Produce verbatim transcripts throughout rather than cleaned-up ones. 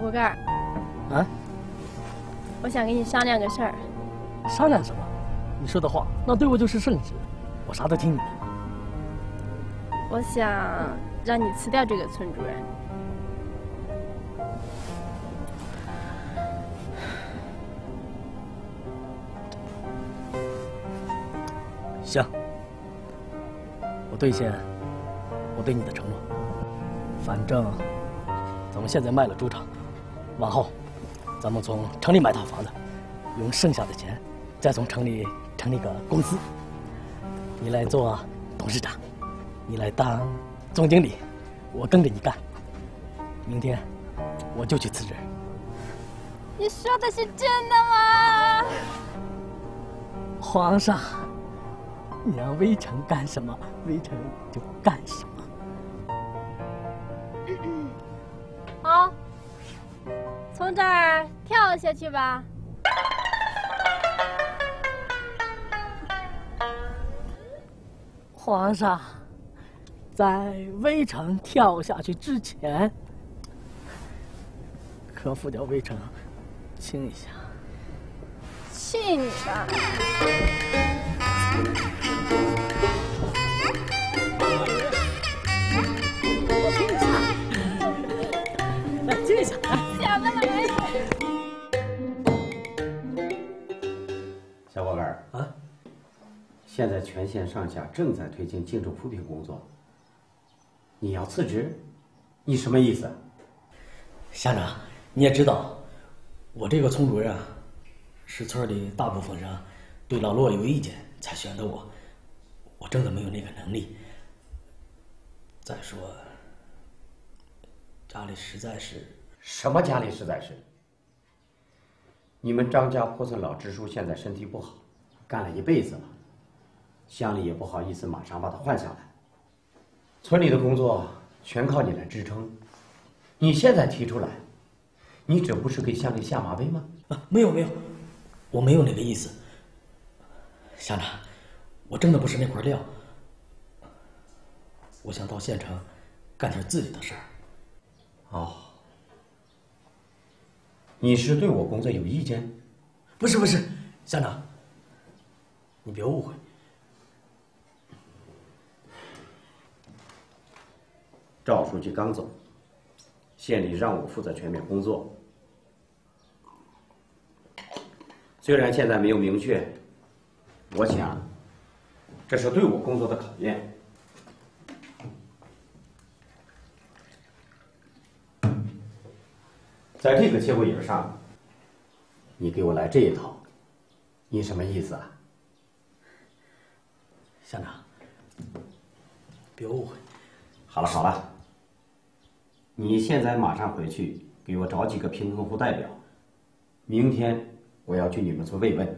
锅盖。 啊？ 我想跟你商量个事儿。 商量什么？你说的话，那对我就是圣旨，我啥都听你的。 我想让你辞掉这个村主任。 行，我兑现我对你的承诺。反正咱们现在卖了猪场，往后咱们从城里买套房子，用剩下的钱再从城里成立个公司。你来做董事长，你来当总经理，我跟着你干。明天我就去辞职。 你说的是真的吗？ 皇上。你让微臣干什么，微臣就干什么。 好，从这儿跳下去吧。 皇上，在微臣跳下去之前，可否叫微臣亲一下？ 去你的！ 来亲一下， 想得美！ 小宝贝儿啊，现在全县上下正在推进建筑铺平工作，你要辞职？你什么意思？ 乡长，你也知道，我这个村主任啊，是村里大部分人对老骆有意见才选的我，我真的没有那个能力。再说，家里实在是…… 什么家里实在是？你们张家坡村老支书现在身体不好，干了一辈子了，乡里也不好意思马上把他换下来。村里的工作全靠你来支撑，你现在提出来，你这不是给乡里下马威吗？ 啊，没有没有，我没有那个意思。乡长，我真的不是那块料。我想到县城干点自己的事儿。 哦，你是对我工作有意见？ 不是不是，乡长，你别误会。 赵书记刚走，县里让我负责全面工作。虽然现在没有明确，我想这是对我工作的考验。在这个节骨眼上，你给我来这一套，你什么意思啊？ 乡长，别误会。 好了好了，你现在马上回去给我找几个平衡户代表，明天我要去你们村慰问。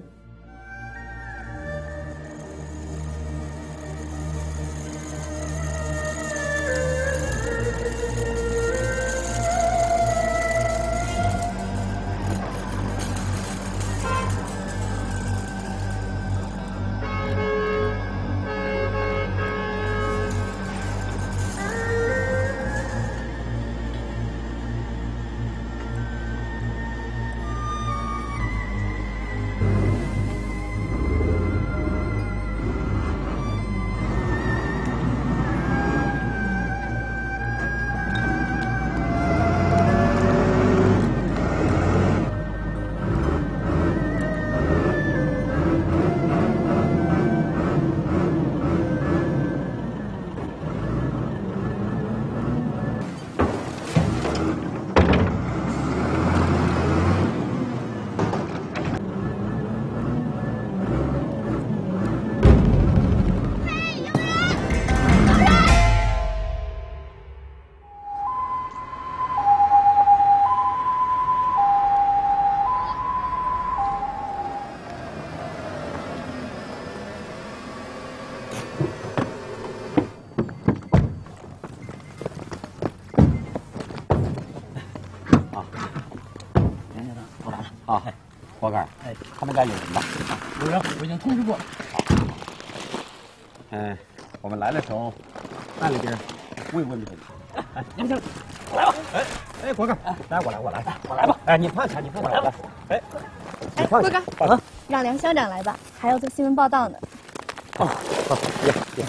啊，锅盖，哎，他们家有人吧？ 啊，有人，我已经通知过了。 嗯，我们来的时候，带了点慰问品。 哎，杨先生，来吧。哎。 哎，果干，来，我来，我来，我来吧。哎，你放下，你放下，来。哎， 哎，果干，啊，让梁乡长来吧，还要做新闻报道呢。 哦，好，别别。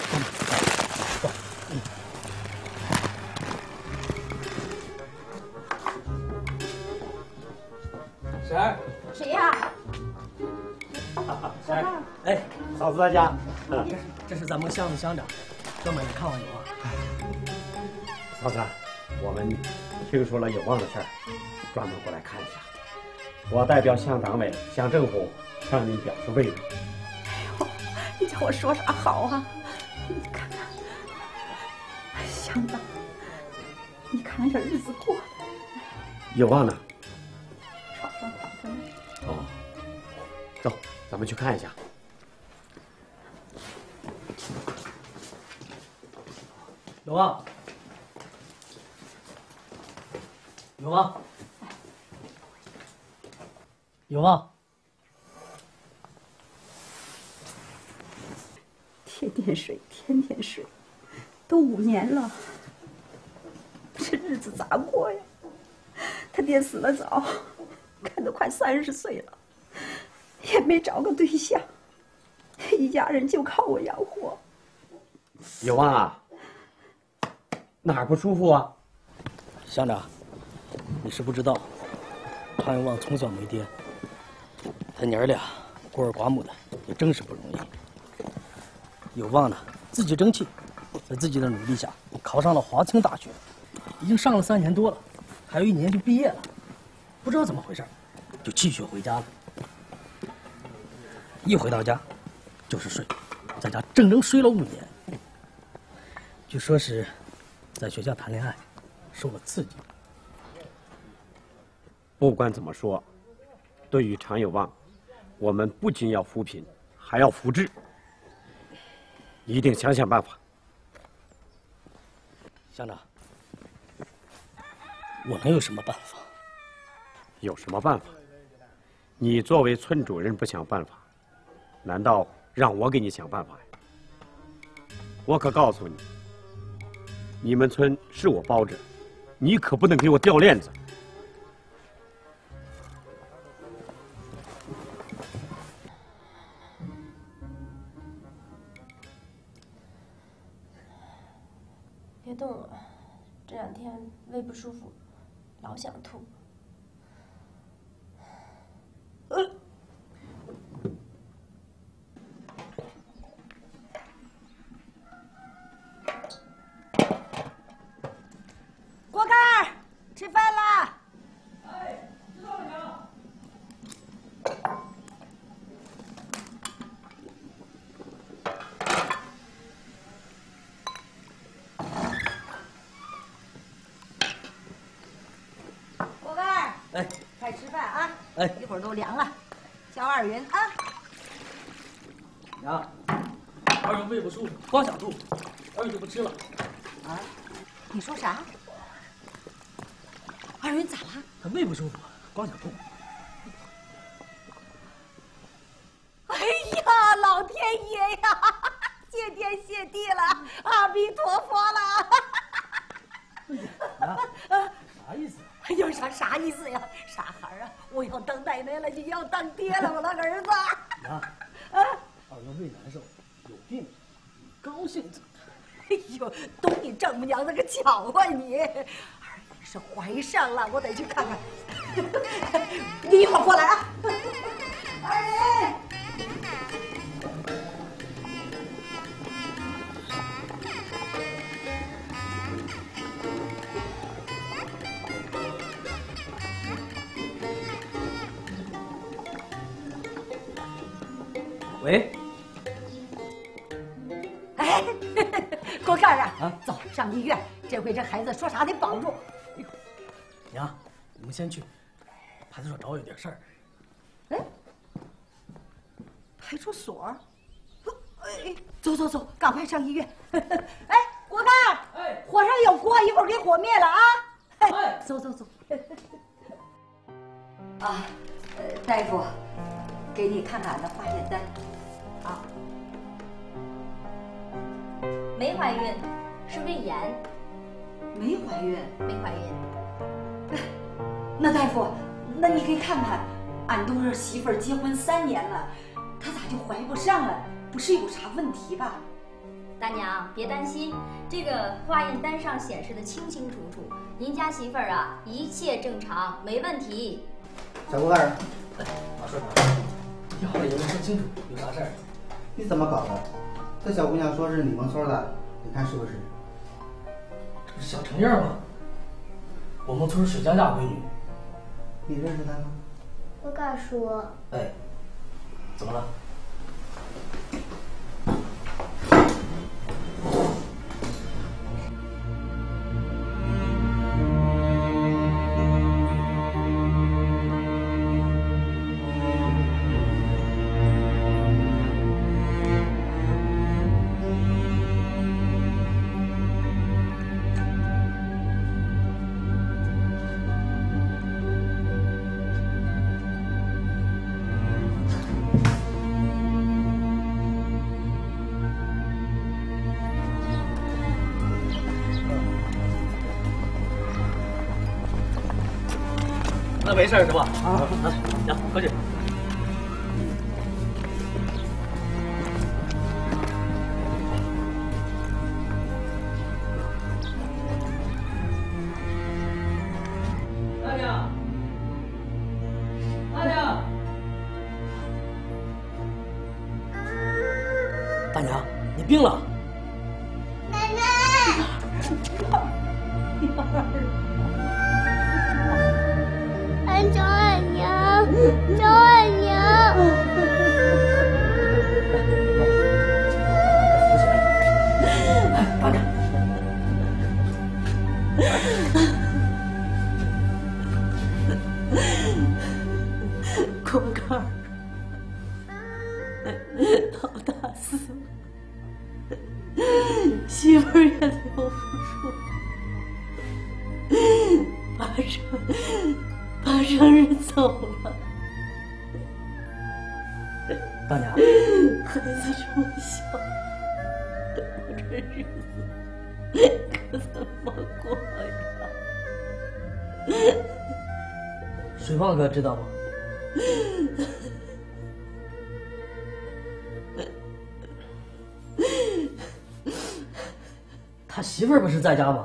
婶儿， 谁呀？ 婶儿，哎， 嫂子在家。 这是这是咱们乡的乡长，专门来看望有望。 嫂子，我们听说了有望的事儿，专门过来看一下。我代表乡党委、乡政府向您表示慰问。 哎呦，你叫我说啥好啊？你看看，乡长，你看这日子过的。 有望呢？ 床上躺着呢。 哦，走，咱们去看一下。 有望，有望，有望。 天天睡，天天睡，都五年了，这日子咋过呀？他爹死得早，看都快三十岁了，也没找个对象，一家人就靠我养活。 有望啊，哪儿不舒服啊？ 乡长，你是不知道，常有望从小没爹，他娘儿俩孤儿寡母的，也真是不容易。有望呢，自己争气，在自己的努力下，考上了华清大学，已经上了三年多了，还有一年就毕业了。不知道怎么回事，就继续回家了。一回到家，就是睡，在家整整睡了五年。据说是，在学校谈恋爱，受了刺激。 不管怎么说，对于常有望，我们不仅要扶贫，还要扶志，一定想想办法。 乡长，我能有什么办法？ 有什么办法？你作为村主任不想办法，难道让我给你想办法呀？我可告诉你，你们村是我包着，你可不能给我掉链子。 别动了，这两天胃不舒服，老想吐。呃锅盖儿，吃饭啦！ 哎，知道了娘。 锅盖儿， 哎， 快吃饭啊！ 哎， 一会儿都凉了，叫二云啊。 娘，二云胃不舒服，光想吐，二云就不吃了。 啊，你说啥？二云咋了？ 他胃不舒服，光想吐。 哎呀，老天爷呀！谢天谢地了，阿弥陀佛了！ 啊，啥意思？ 哎呦，啥啥意思呀？傻孩儿啊！我要当奶奶了，你要当爹了，我那个儿子。 娘， 啊， 二云胃难受，有病，高兴着。 哎呦，懂你丈母娘那个巧啊你！二云是怀上了，我得去看看。你一会儿过来啊！二云。 喂， 哎，锅盖啊， 啊走上医院，这回这孩子说啥得保住。 娘，你们先去派出所找我有点事儿。 哎，派出所？哎，走走走，赶快上医院。哎，锅盖， 哎， 火上有锅，一会儿给火灭了啊！ 哎， 走走走。啊，呃，大夫，给你看看俺的化验单。啊， 没怀孕，是胃炎， 没怀孕。 没怀孕。 那大夫，那你给看看，俺都是媳妇儿结婚三年了，她咋就怀不上了？不是有啥问题吧？ 大娘别担心，这个化验单上显示的清清楚楚，您家媳妇儿啊一切正常，没问题。 小郭大人， 马顺，要也没说清楚，有啥事儿？ 你怎么搞的？这小姑娘说是你们村的，你看是不是？ 这不是小程燕吗？我们村水家家闺女。 你认识她吗？ 不敢说。 哎，怎么了？那没事是吧？啊，行，快去。大娘，大娘，大娘，你病了。 奶奶。俺找俺娘，找俺娘。 大娘， 锅盖儿，老大死了，媳妇儿也留不住，八成八成是走了。 大娘， 孩子这么小，我这日子可怎么过呀？ 水旺哥知道吗？他媳妇儿不是在家吗？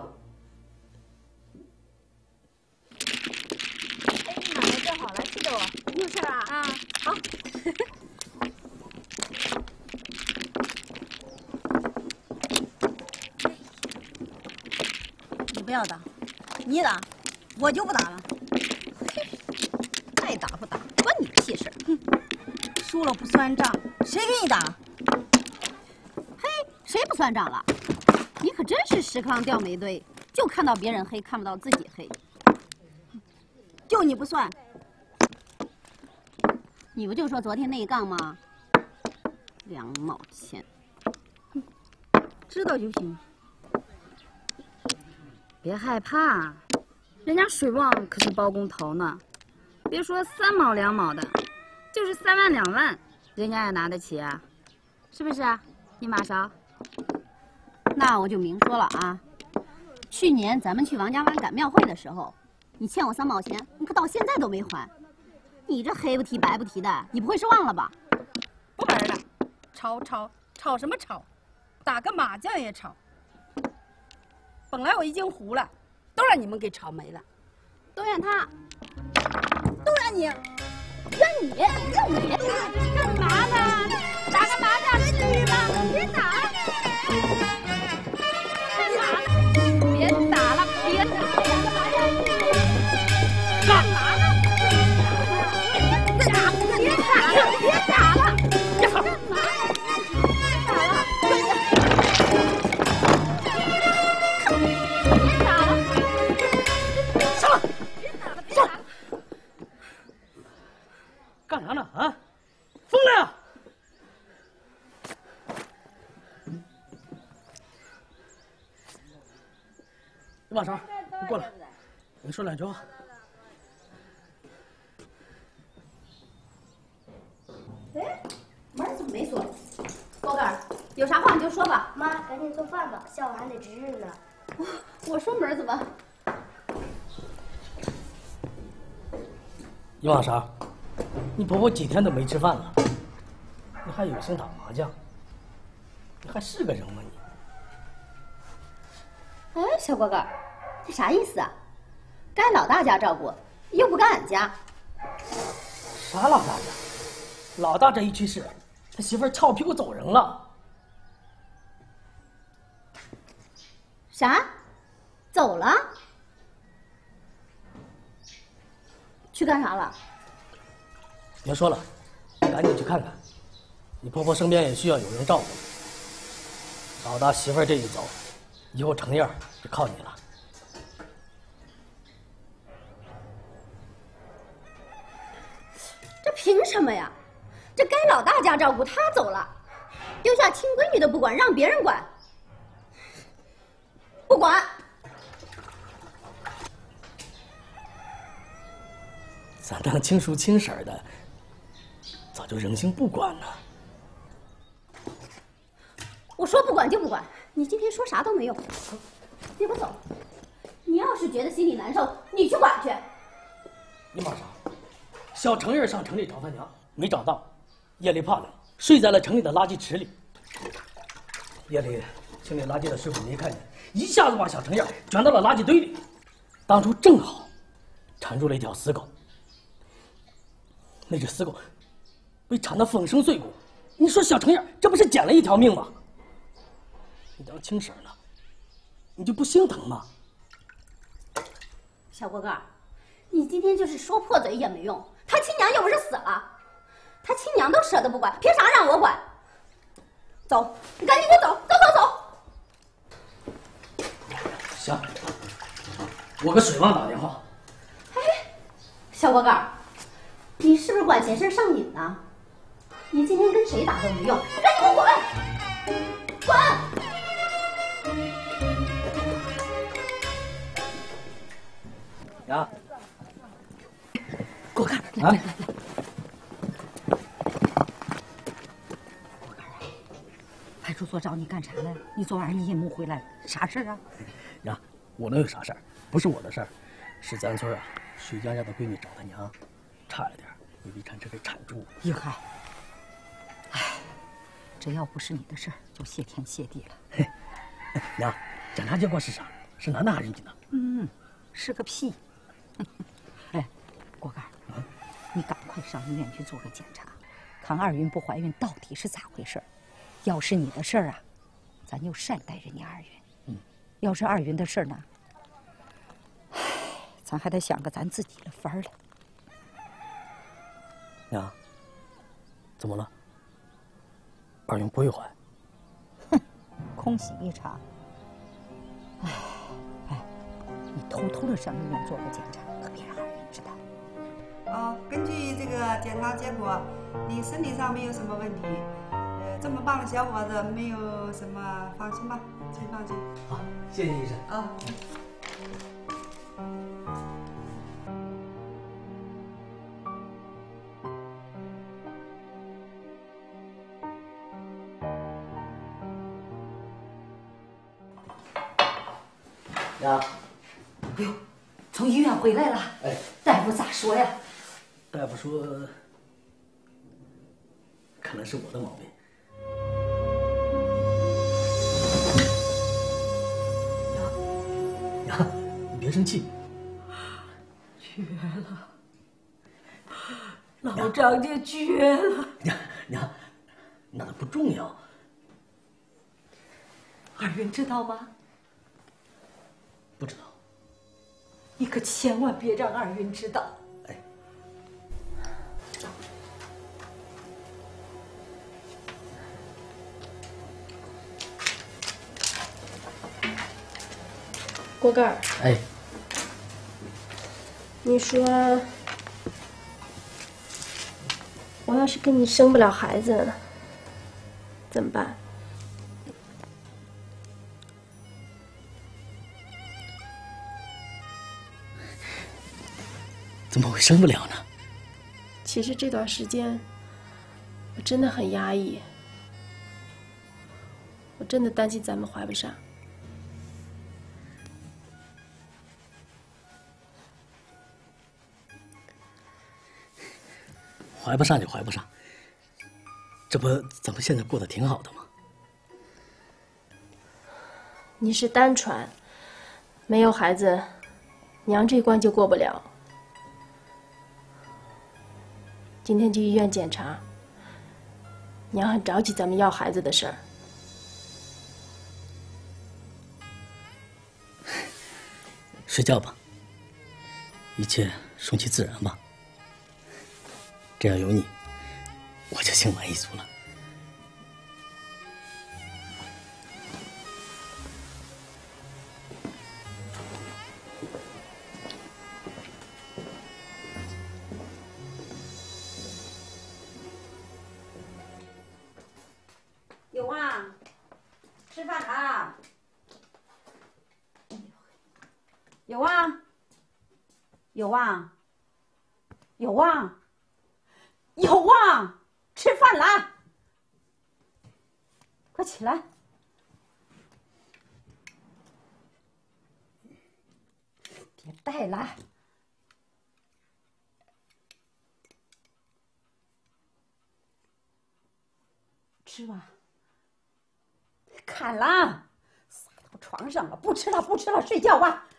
哎，你奶奶正好来，去着我。有事啊？啊，好。 你不要打，你打，我就不打了。爱打不打，关你屁事！哼，输了不算账，谁给你打？ 嘿，谁不算账了？你可真是屎壳郎掉煤堆，就看到别人黑，看不到自己黑。 就你不算， 你不就说昨天那一杠吗？两毛钱， 知道就行。 别害怕，人家水旺可是包工头呢。别说三毛两毛的，就是三万两万，人家也拿得起啊，是不是啊？你马勺？那我就明说了啊，去年咱们去王家湾赶庙会的时候，你欠我三毛钱，你可到现在都没还。你这黑不提白不提的，你不会是忘了吧？ 不玩了，吵吵吵什么吵？打个麻将也吵。本来我已经糊了，都让你们给吵没了。 都怨他。 都让你， 怨你，怨你，干嘛呢？打个麻将至于吗？别打！别打了，别打了，打个麻将至于吗？干嘛呢？别打！别打了，别打了！别吵！干嘛呀？别打了！别打了！ 上来！上！干啥呢？啊！疯了呀！马勺，你过来，我跟你说两句话。 哎，门怎么没锁？锅盖儿，有啥话你就说吧。 妈，赶紧做饭吧，下午还得值日呢。 我说门怎么？ 一望啥？你婆婆几天都没吃饭了，你还有心打麻将？你还是个人吗你？哎，小果干，这啥意思啊？该老大家照顾，又不该俺家。 啥老大家？老大这一去世，他媳妇儿翘屁股走人了。 啥？走了？去干啥了？ 别说了，赶紧去看看。你婆婆身边也需要有人照顾。老大媳妇儿这一走，以后成燕就靠你了。 这凭什么呀？这该老大家照顾，他走了，丢下亲闺女都不管，让别人管。不管。 咱当亲叔亲婶的，早就忍心不管了。 我说不管就不管，你今天说啥都没用。你给我走！你要是觉得心里难受，你去管去。 你忙啥？小程燕上城里找他娘，没找到，夜里怕冷，睡在了城里的垃圾池里。夜里清理垃圾的师傅没看见，一下子把小程燕卷到了垃圾堆里。当初正好缠住了一条死狗，那只死狗被缠得粉身碎骨。你说小程燕这不是捡了一条命吗？你当亲婶了，你就不心疼吗？ 小锅盖，你今天就是说破嘴也没用。他亲娘又不是死了，他亲娘都舍得不管，凭啥让我管？走，你赶紧给我走，走走走。 行，我给水旺打电话。 哎，小锅盖，你是不是管闲事上瘾呢？你今天跟谁打都没用，你赶紧给我滚！滚！ 呀， 锅盖，来来来来，锅盖啊，派出所找你干啥呢？你昨晚上你也没回来，啥事啊？ 呀，我能有啥事儿？不是我的事儿，是咱村啊，水江家的闺女找她娘，差了点没被铲车给铲住。 厉害！哎，这要不是你的事儿，就谢天谢地了。 嘿，娘，检查结果是啥？是男的还是女的？ 嗯，是个屁。哎，锅盖，啊，你赶快上医院去做个检查，看二云不怀孕到底是咋回事。要是你的事儿啊，咱就善待人家二云。 嗯， 要是二云的事儿呢，唉，咱还得想个咱自己的法儿了。 娘，怎么了？二云不会怀？ 哼，空喜一场。唉，哎，你偷偷的上医院做个检查，可别让二云知道。 哦，根据这个检查结果，你身体上没有什么问题。呃，这么棒的小伙子，没有什么，放心吧，请放心。 好，谢谢医生。 啊。 呀， 哎呦，从医院回来了。 哎， 大夫咋说呀？ 大夫说，可能是我的毛病。呀呀，你别生气。 绝了，老张家绝了。 娘娘，那不重要。 二云知道吗？ 不知道。 你可千万别让二云知道。 哎。 锅盖儿。 哎。 你说，我要是跟你生不了孩子，怎么办？ 怎么会生不了呢？ 其实这段时间，我真的很压抑，我真的担心咱们怀不上。 怀不上就怀不上，这不咱们现在过得挺好的吗？ 你是单传，没有孩子，娘这关就过不了。今天去医院检查，娘很着急咱们要孩子的事儿。 睡觉吧，一切顺其自然吧。这样有你，我就心满意足了。 有啊，吃饭啦！有啊，有啊，有啊，有啊，吃饭啦！快起来！别带了。吃吧。砍了，撒到床上了，不吃了，不吃了，睡觉吧。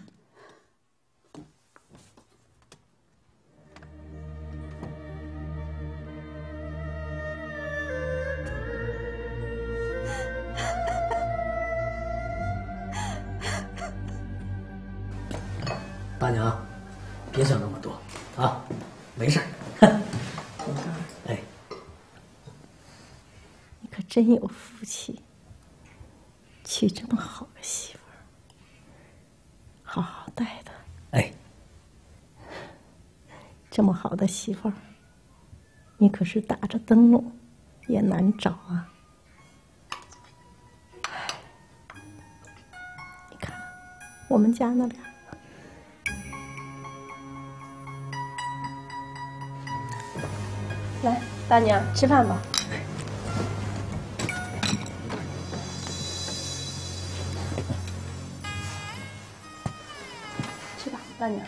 大娘，别想那么多啊，没事儿。哎， 你可真有福气。娶这么好个媳妇儿，好好待她。 哎， 这么好的媳妇儿，你可是打着灯笼也难找啊。你看，我们家那俩， 来，大娘吃饭吧。大娘，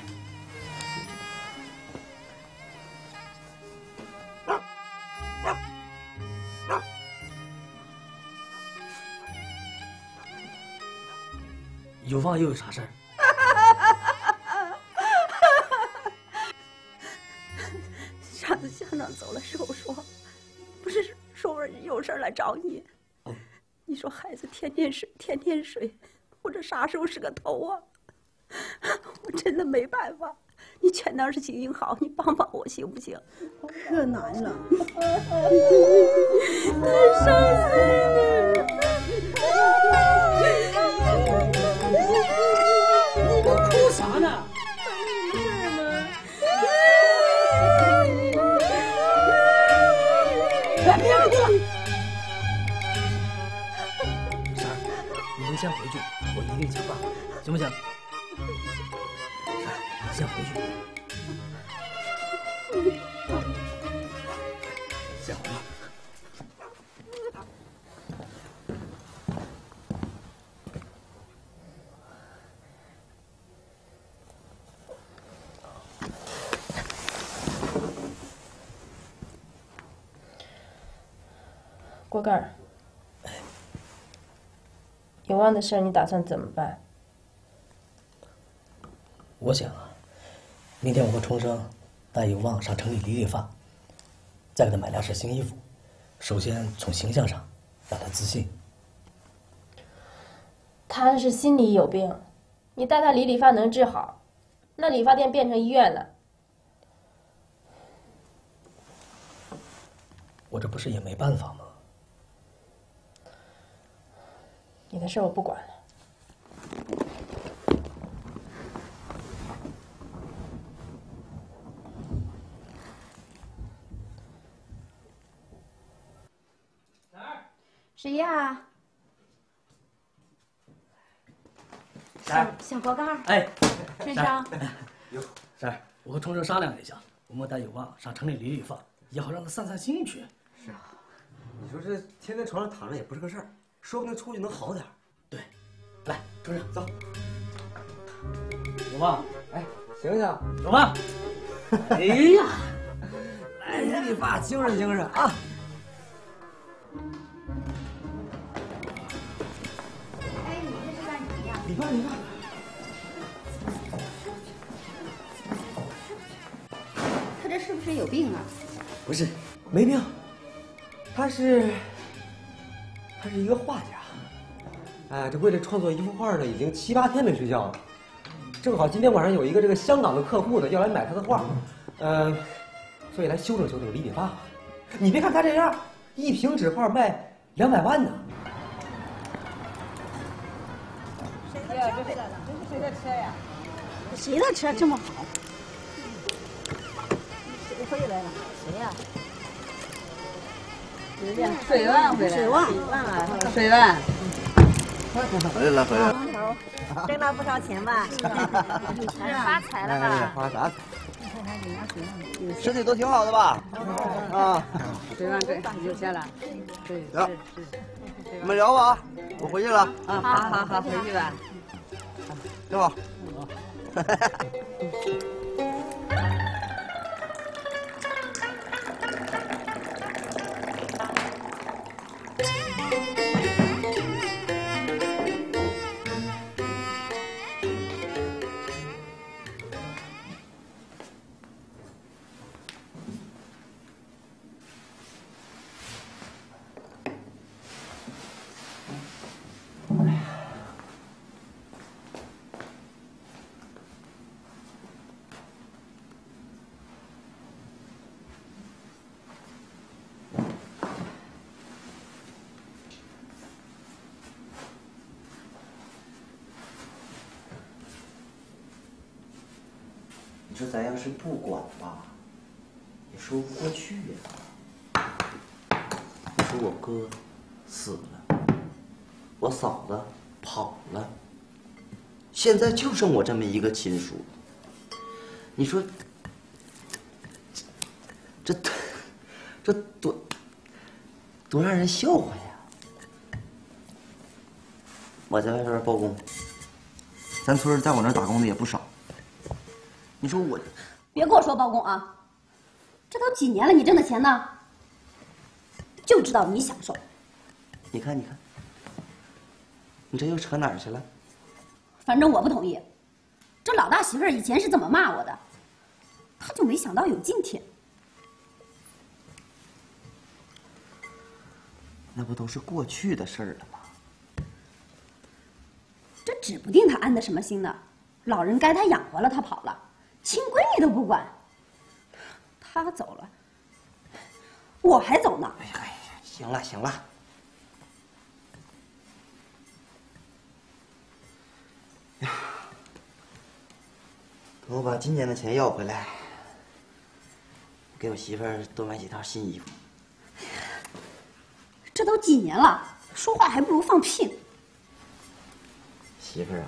有望又有啥事儿？ 上次乡长走了时候说，不是说我有事儿来找你，你说孩子天天睡，天天睡，我这啥时候是个头啊？我真的没办法，你劝点儿行行好，你帮帮我行不行？可难了，太伤心了。 你都哭啥呢？哎，别哭了。婶儿，你们先回去，我一定想办法，行不行？先回去，先回去。 锅盖儿，有望的事你打算怎么办？ 我想啊。明天我和重生带有望上城里理理发，再给他买两身新衣服。首先从形象上让他自信。 他是心里有病，你带他理理发能治好？那理发店变成医院了。 我这不是也没办法吗？ 你的事我不管了。 谁呀？ 婶儿， 小锅盖儿。 哎， 先生。 哟，婶儿，我和重生商量了一下，我们带有望上城里理理发，也好让他散散心去。 是啊，你说这天天床上躺着也不是个事儿，说不定出去能好点。 对，来，重生走。 有望，哎，醒醒， 有望。哎呀，来呀！ 理发，精神精神啊！ 哎，你这是干什么呀？ 理发理发。 他这是不是有病啊？ 不是，没病。他是，他是一个画家。哎，这为了创作一幅画呢，已经七八天没睡觉了。正好今天晚上有一个这个香港的客户呢，要来买他的画，嗯、呃，所以来修整修整理理发。你别看他这样，一瓶纸画卖两百万呢。 谁的车？这是谁的车呀？谁的车这么好？谁回来了？谁呀？ 水万回来， 水万， 水万啊，水万。 回来了，回来了。 光头，挣了不少钱吧？ 是发财了吧？ 发啥财？身体都挺好的吧？啊， 水万给有钱了。对， 行，你们聊吧，我回去了。 啊，好好好，回去吧。 挺好。 你说咱要是不管吧，也说不过去呀。你说我哥死了，我嫂子跑了，现在就剩我这么一个亲属。你说，这这这多多让人笑话呀！我在外边包工，咱村在我那儿打工的也不少。你说我， 别跟我说包工啊！这都几年了，你挣的钱呢？就知道你享受。 你看，你看，你这又扯哪儿去了？ 反正我不同意。这老大媳妇儿以前是怎么骂我的，他就没想到有今天。 那不都是过去的事儿了吗？ 这指不定他安的什么心呢？老人该他养活了，他跑了。亲闺女都不管，他走了，我还走呢。 哎呀，行了行了，呀，等我把今年的钱要回来，给我媳妇儿多买几套新衣服。 这都几年了，说话还不如放屁呢。 媳妇儿啊。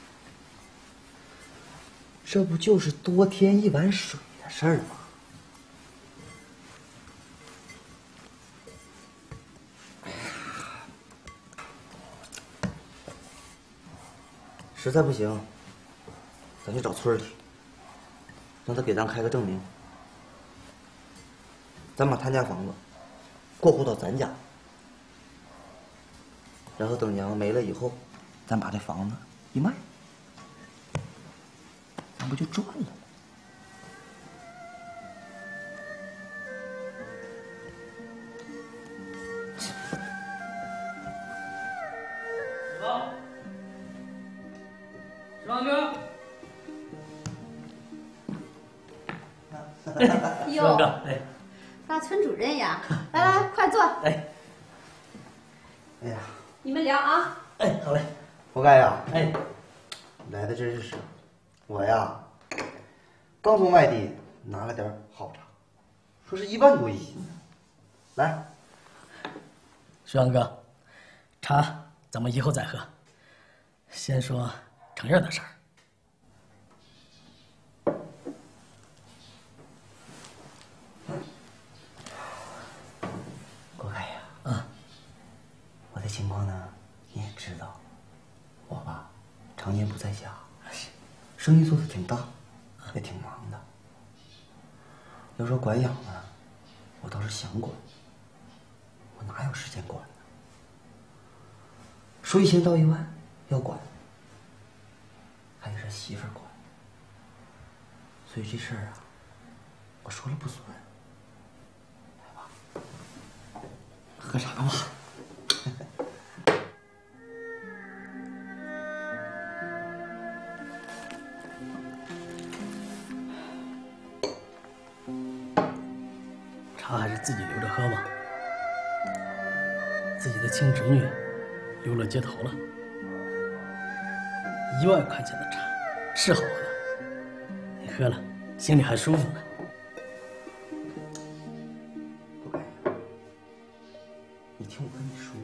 这不就是多添一碗水的事儿吗？实在不行，咱去找村里，让他给咱开个证明，咱把他家房子过户到咱家，然后等娘没了以后，咱把这房子一卖。咱不就赚了吗？ 十万哥， 哟，十万哥，哎，大村主任呀，来来，快坐。 哎， 哎呀， 你们聊啊。 哎，好嘞。 活该呀！ 哎， 来的真是时候。我呀，刚从外地拿了点好茶，说是一万多一斤呢。来， 徐阳哥，茶咱们以后再喝，先说程燕的事儿。 国凯呀， 啊， 我的情况呢你也知道，我吧常年不在家。生意做的挺大，也挺忙的。要说管养呢， 我倒是想管，我哪有时间管呢？说一千道一万要管，还得让媳妇儿管，所以这事儿啊，我说了不算。来吧，喝茶吧。 茶还是自己留着喝吧。自己的亲侄女流落街头了，一万块钱的茶是好喝，你喝了心里还舒服呢。 不该，你听我跟你说，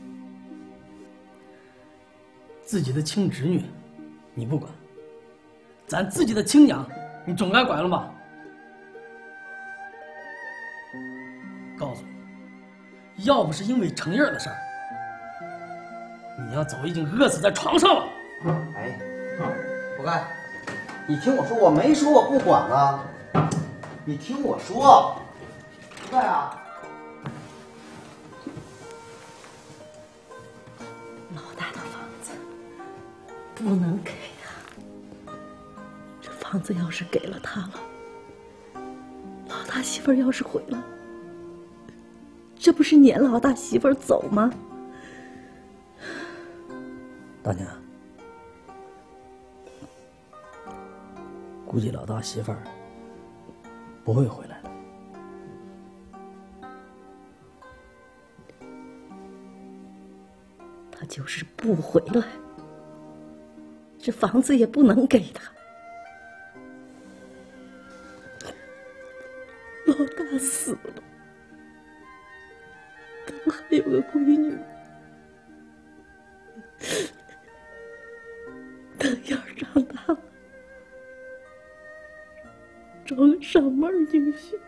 自己的亲侄女你不管，咱自己的亲娘你总该管了吧？告诉你，要不是因为程燕的事儿，你娘早已经饿死在床上了。 哎，不该，你听我说，我没说我不管啊，你听我说，不该啊。 老大的房子不能给他，这房子要是给了他了，老大媳妇儿要是毁了，这不是撵老大媳妇儿走吗？ 大娘，估计老大媳妇儿不会回来的。 他就是不回来，这房子也不能给他。老大死了，他还有个闺女，等燕儿长大了，找个上门女婿，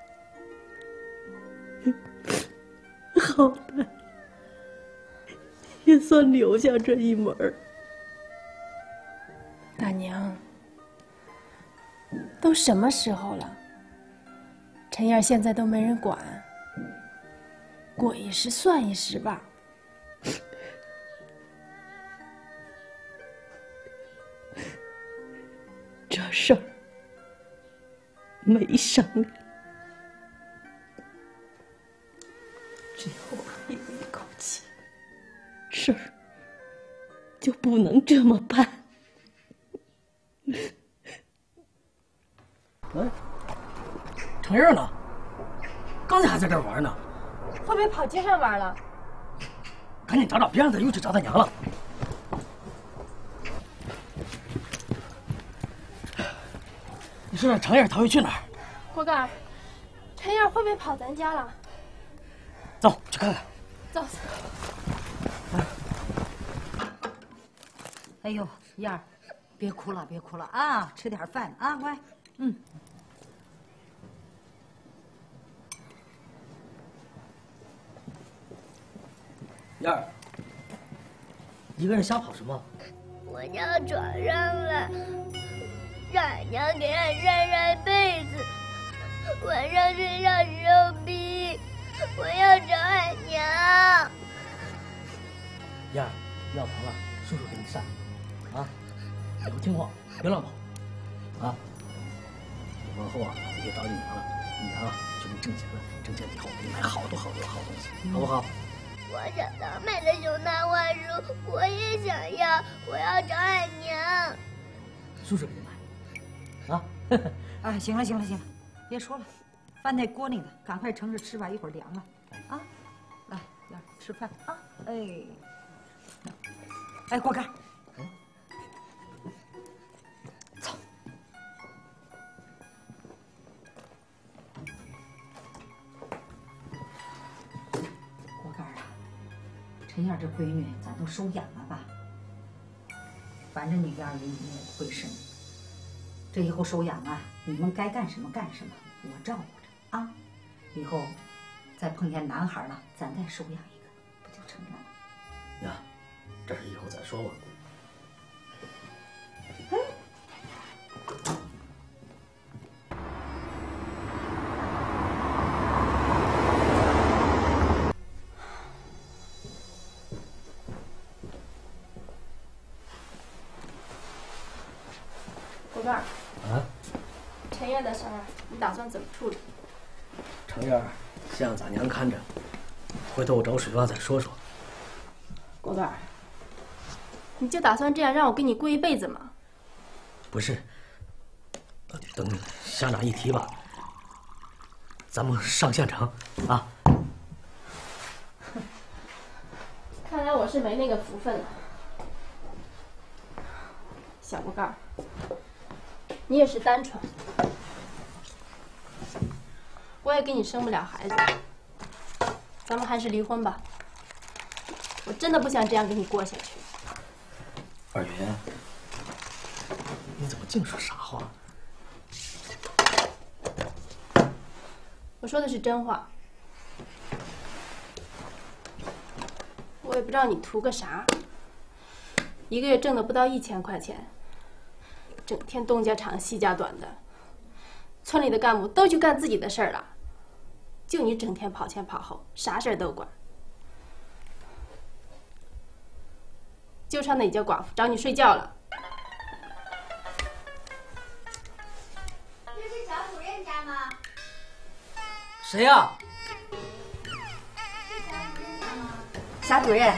好歹也算留下这一门儿。 大娘，都什么时候了，陈燕现在都没人管，过一时算一时吧。 这事儿没商量，只要我还有一口气，事儿就不能这么办。 哎，程燕呢？刚才还在这儿玩呢。 会不会跑街上玩了？ 赶紧找找，别让他又去找他娘了。你说让程燕他会去哪儿？ 锅盖，陈燕会不会跑咱家了？ 走，去看看。 走。 哎呦，燕儿，别哭了，别哭了啊！吃点饭啊，乖。嗯。 燕儿，一个人瞎跑什么？ 我尿床上了，让俺娘给俺晒晒被子。晚上睡觉时候逼，我要找俺娘。 燕儿，尿床了，叔叔给你晒。啊，以后听话，别乱跑。啊，往后啊，你别找你娘了，你娘啊，准备挣钱了，挣钱以后给你买好多好多好东西，好不好？ 我小唐买的熊大画书，我也想要，我要找俺娘。 叔叔给你买。啊， 啊，行了行了行了，别说了，饭在锅里呢，赶快盛着吃吧，一会儿凉了。啊，来，燕儿吃饭啊。哎，哎，锅盖，走。锅盖啊，陈燕这闺女咱都收养了吧？反正你跟二姨你也不会生，这以后收养啊，你们该干什么干什么，我照顾着啊。以后再碰见男孩了，咱再收养一个，不就成了？ 呀，这是以后再说吧。 哎， 儿。 啊？ 陈燕的事儿，你打算怎么处理？ 程燕，先让咱娘看着，回头我找水旺再说说。 果干儿，你就打算这样让我跟你过一辈子吗？ 不是，等乡长一提吧，咱们上县城啊。 看来我是没那个福分了。小果干儿，你也是单纯，我也给你生不了孩子，咱们还是离婚吧。我真的不想这样跟你过下去。 二云，你怎么净说傻话？ 我说的是真话。我也不知道你图个啥，一个月挣的不到一千块钱，整天东家长西家短的，村里的干部都去干自己的事儿了，就你整天跑前跑后，啥事儿都管。就差那家寡妇找你睡觉了。 这是小主任家吗？ 谁呀？ 夏主任，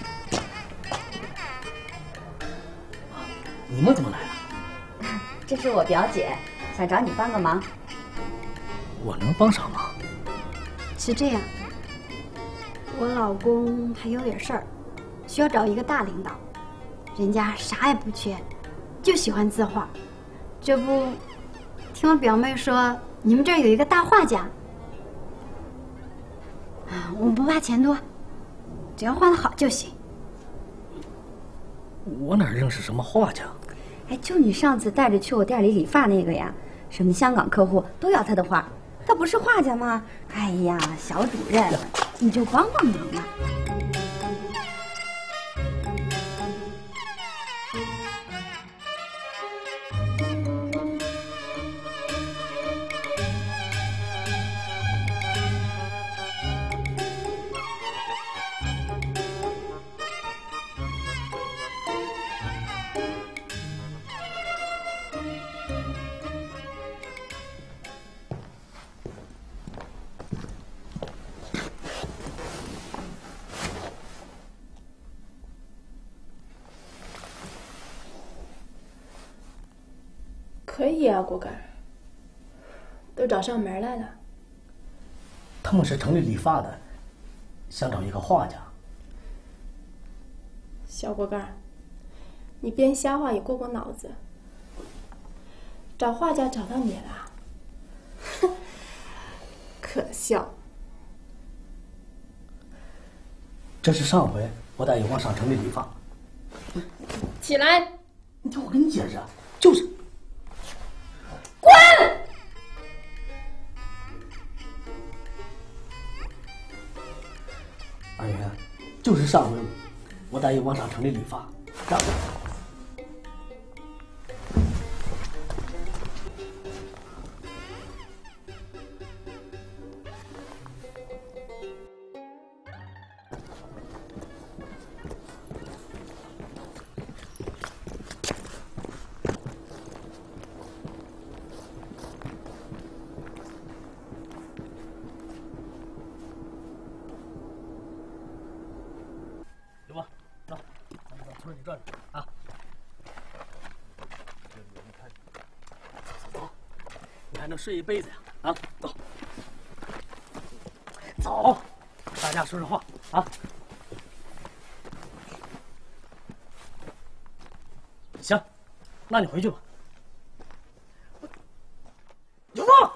你们怎么来了？ 这是我表姐，想找你帮个忙。 我能帮上忙？ 是这样，我老公还有点事儿，需要找一个大领导，人家啥也不缺，就喜欢字画。这不，听我表妹说你们这儿有一个大画家，啊，我们不怕钱多，只要画得好就行。 我哪认识什么画家？ 哎，就你上次带着去我店里理发那个呀，什么香港客户都要他的画，他不是画家吗？哎呀，小主任，你就帮帮忙嘛。 可以啊，果干，都找上门来了。 他们是城里理发的，想找一个画家。 小果干，你编瞎话也过过脑子。找画家找到你了，可笑。 这是上回我带有光上城里理发。 起来！ 你听我跟你解释，就是。 滚！ 二云，就是上回我带有光上城里理发，让。村里转转啊！你看，走走走，你还能睡一辈子呀？啊，走，走，大家说说话啊！行，那你回去吧。有放。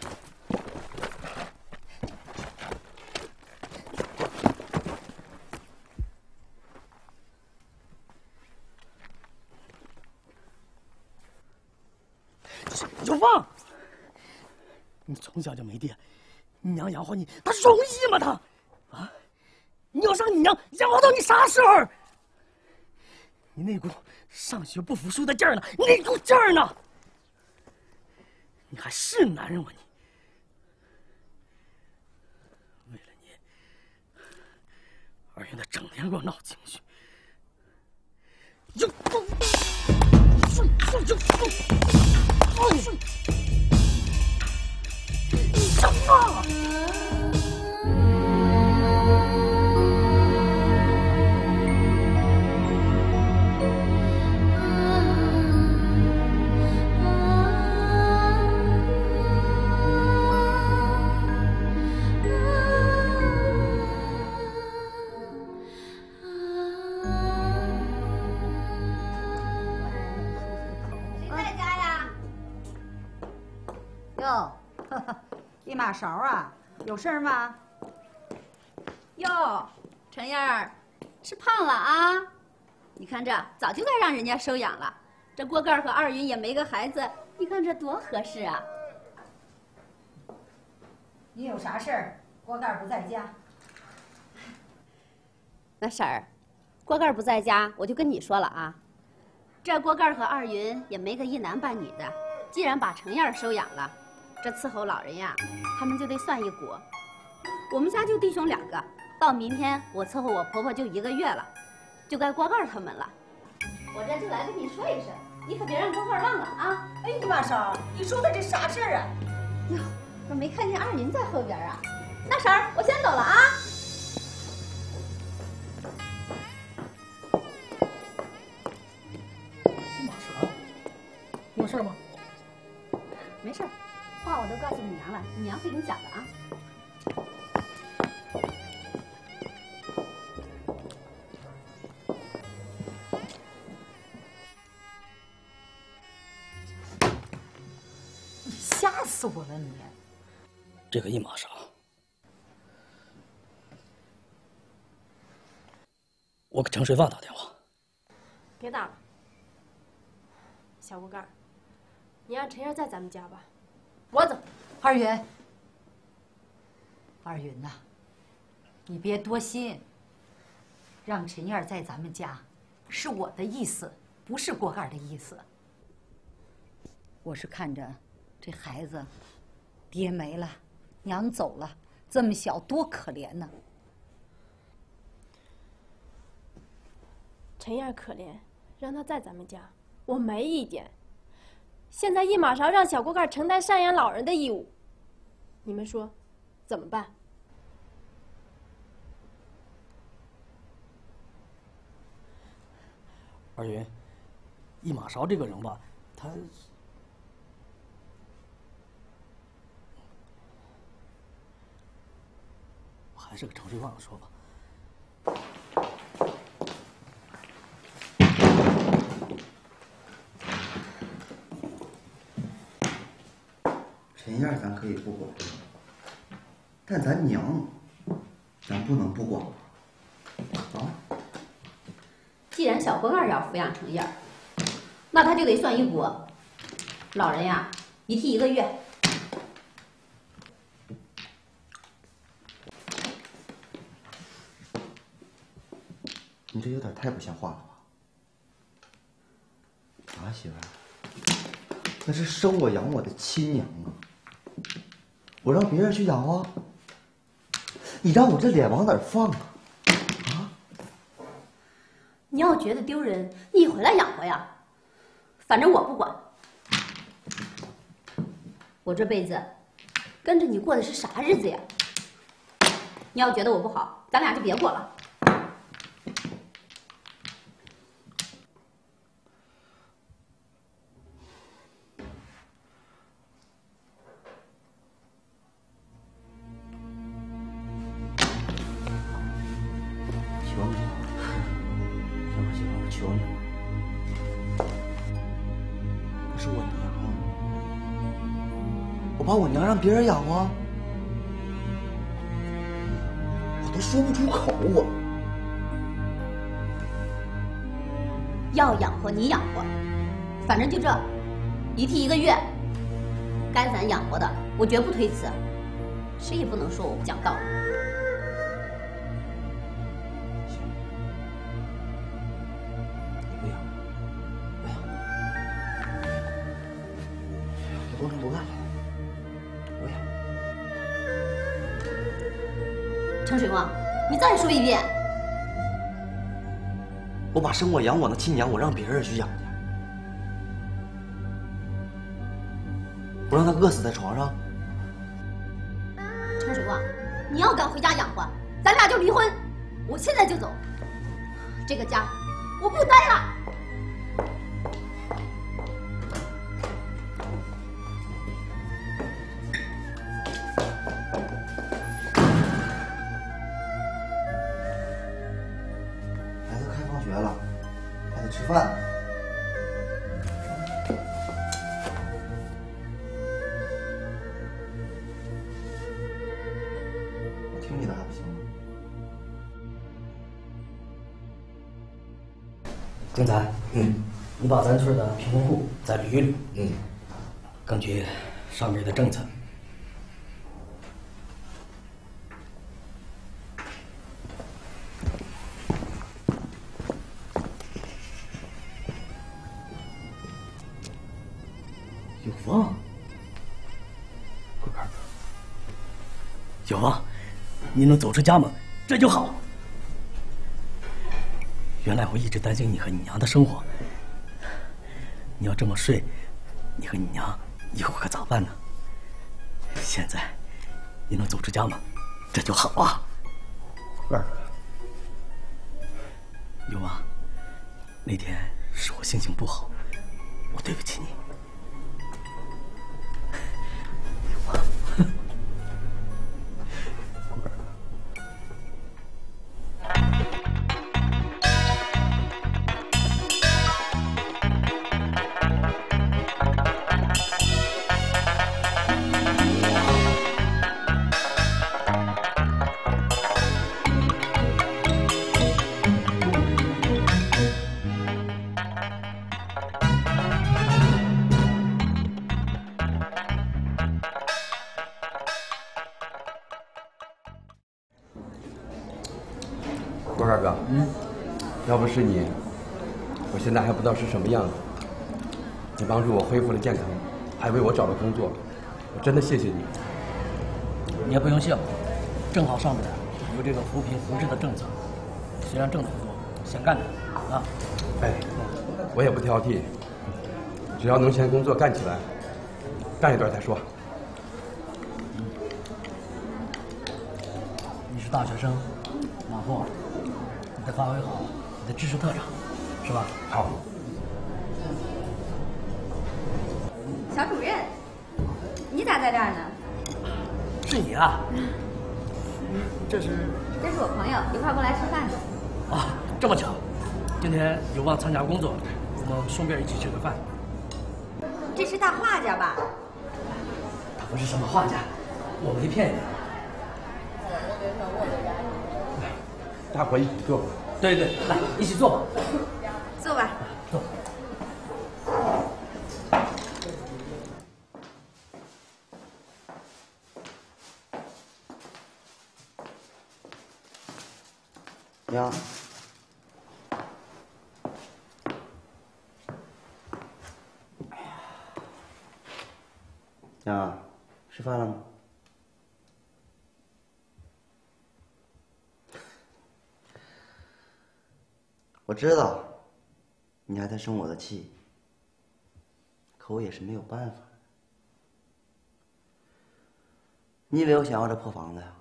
有放！你从小就没爹，你娘养活你，她容易吗？她，啊！你要让你娘养活到你啥时候？你那股上学不服输的劲儿呢？那股劲儿呢？你还是男人吗？你为了你，二云他整天给我闹情绪，有放！ 什么？ 哟，一马勺啊，有事儿吗？ 哟，陈燕儿，是胖了啊！你看这早就该让人家收养了。这锅盖和二云也没个孩子，你看这多合适啊！ 你有啥事儿？锅盖不在家。 那婶儿，锅盖不在家，我就跟你说了啊。这锅盖和二云也没个一男半女的，既然把程燕儿收养了。这伺候老人呀，他们就得算一股。我们家就弟兄两个，到明天我伺候我婆婆就一个月了，就该锅盖他们了。我这就来跟你说一声，你可别让锅盖忘了啊！ 哎呀妈嫂，你说的这啥事儿啊？ 哟，我没看见二云在后边啊。那婶儿，我先走了啊。 马啥？有事吗？ 没事。话我都告诉你娘了，你娘会给你讲的啊。 你吓死我了你！ 这个一马啥？我给程水旺打电话。 别打了，小锅盖，你让陈燕在咱们家吧。我走， 二云。二云呐，你别多心。让陈燕在咱们家，是我的意思，不是锅盖的意思。我是看着这孩子，爹没了，娘走了，这么小多可怜呢。 陈燕可怜，让她在咱们家，我没意见。现在一马勺让小锅盖承担赡养老人的义务，你们说怎么办？ 二云，一马勺这个人吧，他我还是跟程水旺说吧。 陈燕咱可以不管，但咱娘，咱不能不管吧？啊？ 既然小锅盖要抚养程燕，那他就得算一股。老人呀，一替一个月。 你这有点太不像话了吧？啊，媳妇儿，那是生我养我的亲娘啊！我让别人去养活，你让我这脸往哪儿放啊？啊！ 你要觉得丢人，你回来养活呀。反正我不管。我这辈子跟着你过的是啥日子呀？你要觉得我不好，咱俩就别过了。 求你，行吧，媳妇儿，我求你了。可是我娘，我把我娘让别人养活，我都说不出口啊。 要养活你养活，反正就这，一替一个月，该咱养活的，我绝不推辞，谁也不能说我不讲道理。 不养，不养，我不能不干了，不养。 程水旺，你再说一遍。 我把生我养我的亲娘，我让别人去养去， 不让他饿死在床上。 陈水旺，你要敢回家养活，咱俩就离婚，我现在就走。这个家我不待了。 吃饭。我听你的还不行吗？ 丁才，嗯，你把咱村的贫困户再捋一捋，嗯，根据上面的政策。 有望，有望，你能走出家门，这就好。原来我一直担心你和你娘的生活，你要这么睡，你和你娘以后可咋办呢？现在你能走出家门，这就好啊。二哥，有望，那天是我心情不好，我对不起你。 郭二哥，嗯，要不是你，我现在还不知道是什么样子。你帮助我恢复了健康，还为我找了工作，我真的谢谢你。 你也不用谢我，正好上面有这个扶贫扶志的政策，虽然挣的不多，先干点啊。 哎，我也不挑剔，只要能先工作干起来，干一段再说。 你是大学生，往后你得发挥好你的知识特长，是吧？ 好。 小主任，你咋在这儿呢？ 是你啊？这是？ 这是我朋友，一块儿过来吃饭的。 啊，这么巧，今天有望参加工作，我们顺便一起吃个饭。 这是大画家吧？ 他不是什么画家，我没骗你。 大伙一起坐吧。 对对，来一起坐吧。 坐吧。 坐。 娘，娘，吃饭了吗？我知道你还在生我的气，可我也是没有办法。你以为我想要这破房子呀？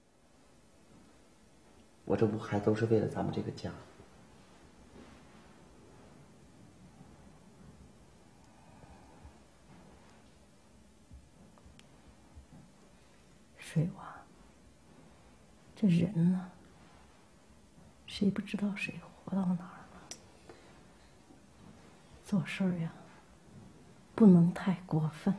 我这不还都是为了咱们这个家。 水娃，这人呢，谁不知道谁活到哪儿了？做事儿呀，不能太过分。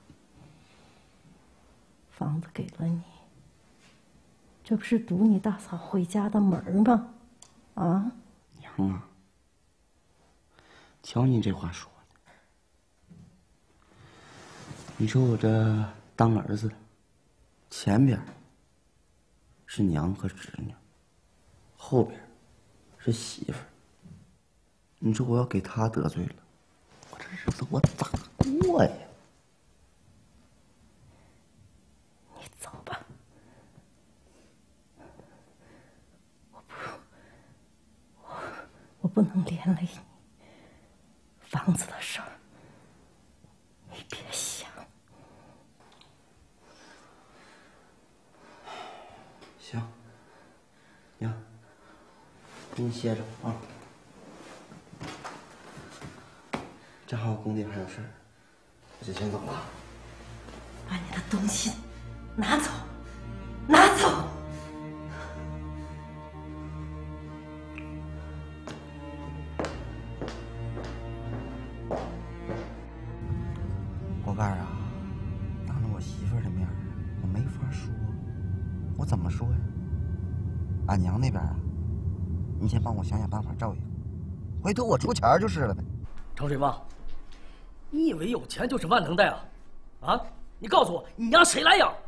房子给了你，这不是堵你大嫂回家的门吗？啊， 娘啊，瞧你这话说的，你说我这当儿子的，前边是娘和侄女，后边是媳妇儿。你说我要给她得罪了，我这日子我咋过呀？ 你走吧，我不，我我不能连累你。房子的事儿，你别想。 行，娘，您歇着啊。正好我工地还有事儿，我就先走了。 把你的东西拿走，拿走！ 锅盖啊，当着我媳妇儿的面儿，我没法说，我怎么说呀？俺娘那边啊，你先帮我想想办法照应，回头我出钱就是了呗。 程水旺，你以为有钱就是万能的呀？啊！你告诉我，你娘谁来养？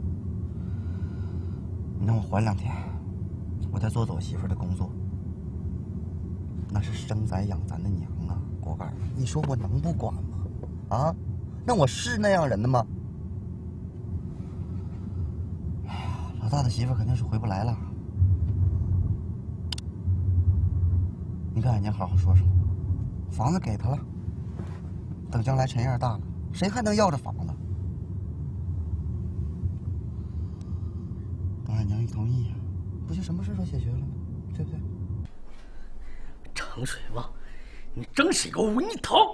你让我缓两天，我再做做我媳妇儿的工作。那是生咱养咱的娘啊，锅盖，你说我能不管吗？啊？那我是那样人的吗？哎呀，老大的媳妇肯定是回不来了。你跟俺娘好好说说，房子给她了，等将来陈燕大了，谁还能要这房子？等俺娘一同意，不就什么事都解决了吗？对不对？ 程水旺，你真是一个无厘头！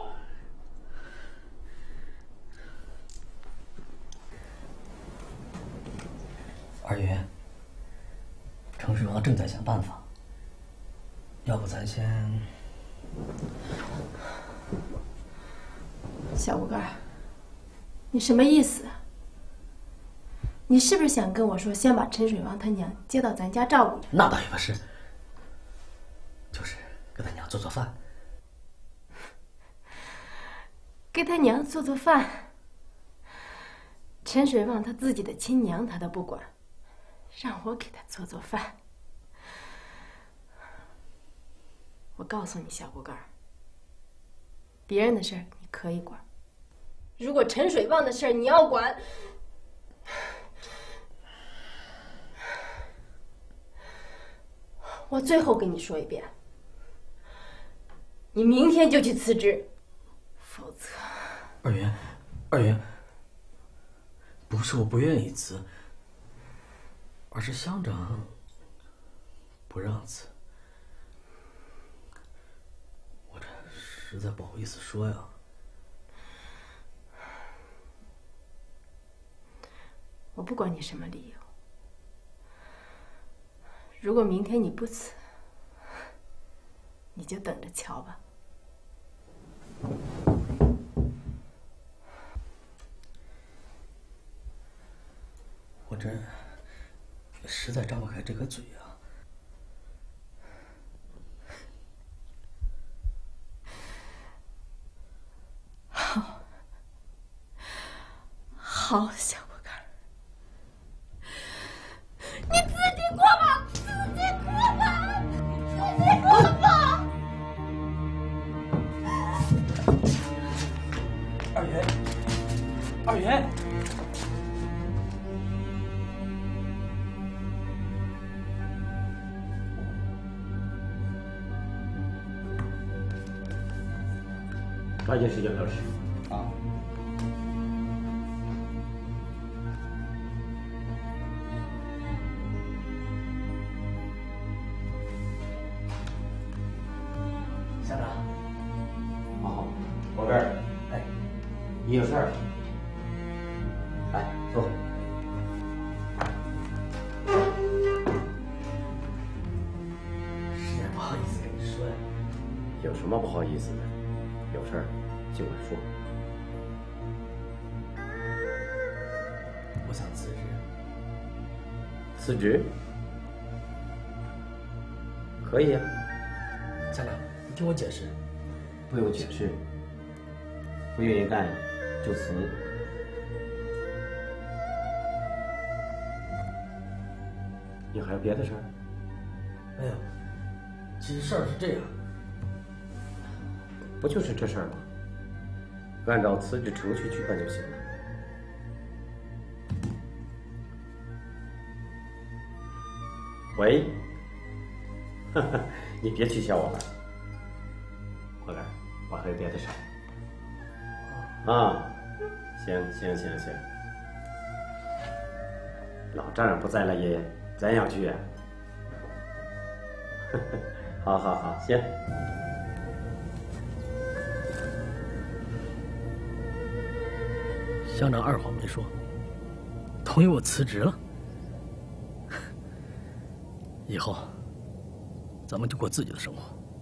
二云，程水旺正在想办法，要不咱先…… 小锅盖，你什么意思？你是不是想跟我说，先把陈水旺他娘接到咱家照顾着？ 那倒也不是，就是给他娘做做饭。 给他娘做做饭？陈水旺他自己的亲娘他都不管，让我给他做做饭。我告诉你，小锅盖，别人的事儿你可以管，如果陈水旺的事儿你要管，我最后跟你说一遍，你明天就去辞职，否则…… 二云，二云，不是我不愿意辞，而是乡长不让辞。我这实在不好意思说呀。 我不管你什么理由，如果明天你不辞，你就等着瞧吧。 我这实在张不开这个嘴啊。 好，好，小锅盖儿，你自己过吧，自己过吧，自己过吧。 二云，二云。 抓紧时间表示。 啊。 乡长。 好，宝贝儿。 哎， 你有事儿？来，坐。 实在不好意思跟你说呀。 有什么不好意思的？有事儿尽管说。 我想辞职。 辞职？可以啊。 乡长，你听我解释。 不用解释。不愿意干就辞。你还有别的事儿？ 没有。其实事儿是这样。 不就是这事儿吗？按照辞职程序去办就行了。喂，哈哈，你别取笑我了，锅盖，我还有别的事儿。啊，行行行行，老丈人不在了也咱想去啊？好好好，行。 乡长二话没说，同意我辞职了。以后，咱们就过自己的生活。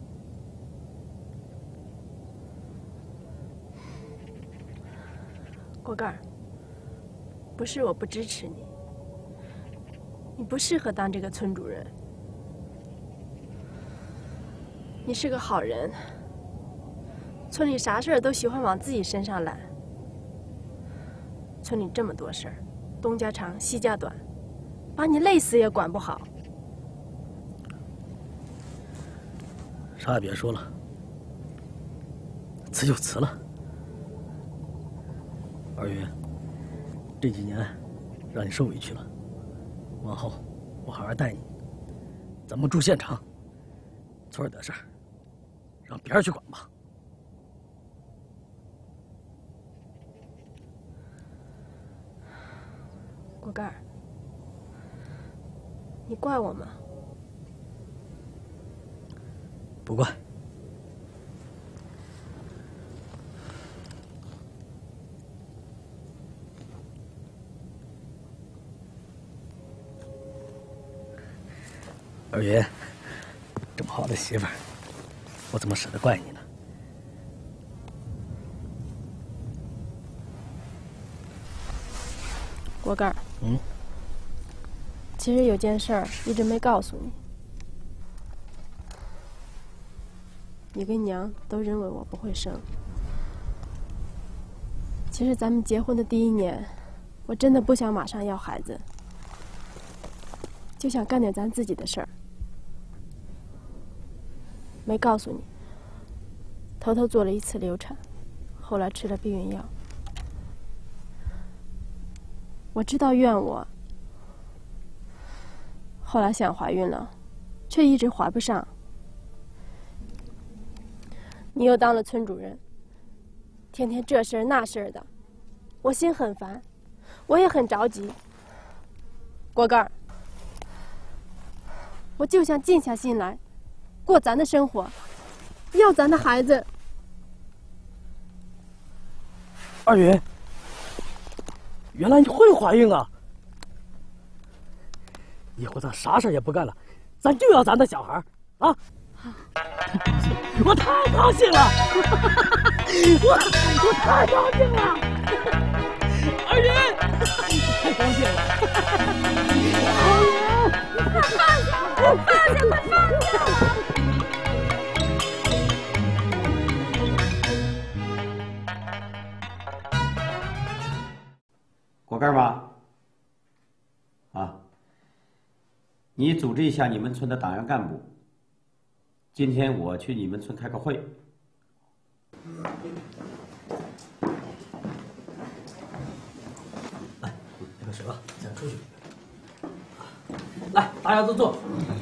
锅盖儿，不是我不支持你，你不适合当这个村主任。你是个好人，村里啥事儿都喜欢往自己身上揽。村里这么多事儿，东家长西家短，把你累死也管不好。 啥也别说了，辞就辞了。二云，这几年让你受委屈了，往后我好好带你。咱们住县城，村里的事儿让别人去管吧。 锅盖儿，你怪我吗？ 不怪。二云，这么好的媳妇儿，我怎么舍得怪你呢？ 锅盖儿， 嗯， 其实有件事儿一直没告诉你。你跟娘都认为我不会生。其实咱们结婚的第一年，我真的不想马上要孩子，就想干点咱自己的事儿。没告诉你，偷偷做了一次流产，后来吃了避孕药。我知道怨我，后来想怀孕了，却一直怀不上。你又当了村主任，天天这事儿那事儿的，我心很烦，我也很着急。锅盖儿，我就想静下心来，过咱的生活，要咱的孩子。 二云，原来你会怀孕啊！以后咱啥事也不干了，咱就要咱的小孩啊！我太高兴了，我我太高兴了，二云，太高兴了，二云，快放下，快放下，快放下！ 锅盖妈，啊，你组织一下你们村的党员干部。今天我去你们村开个会。 来，那个水吧，咱出去。来，大家都坐。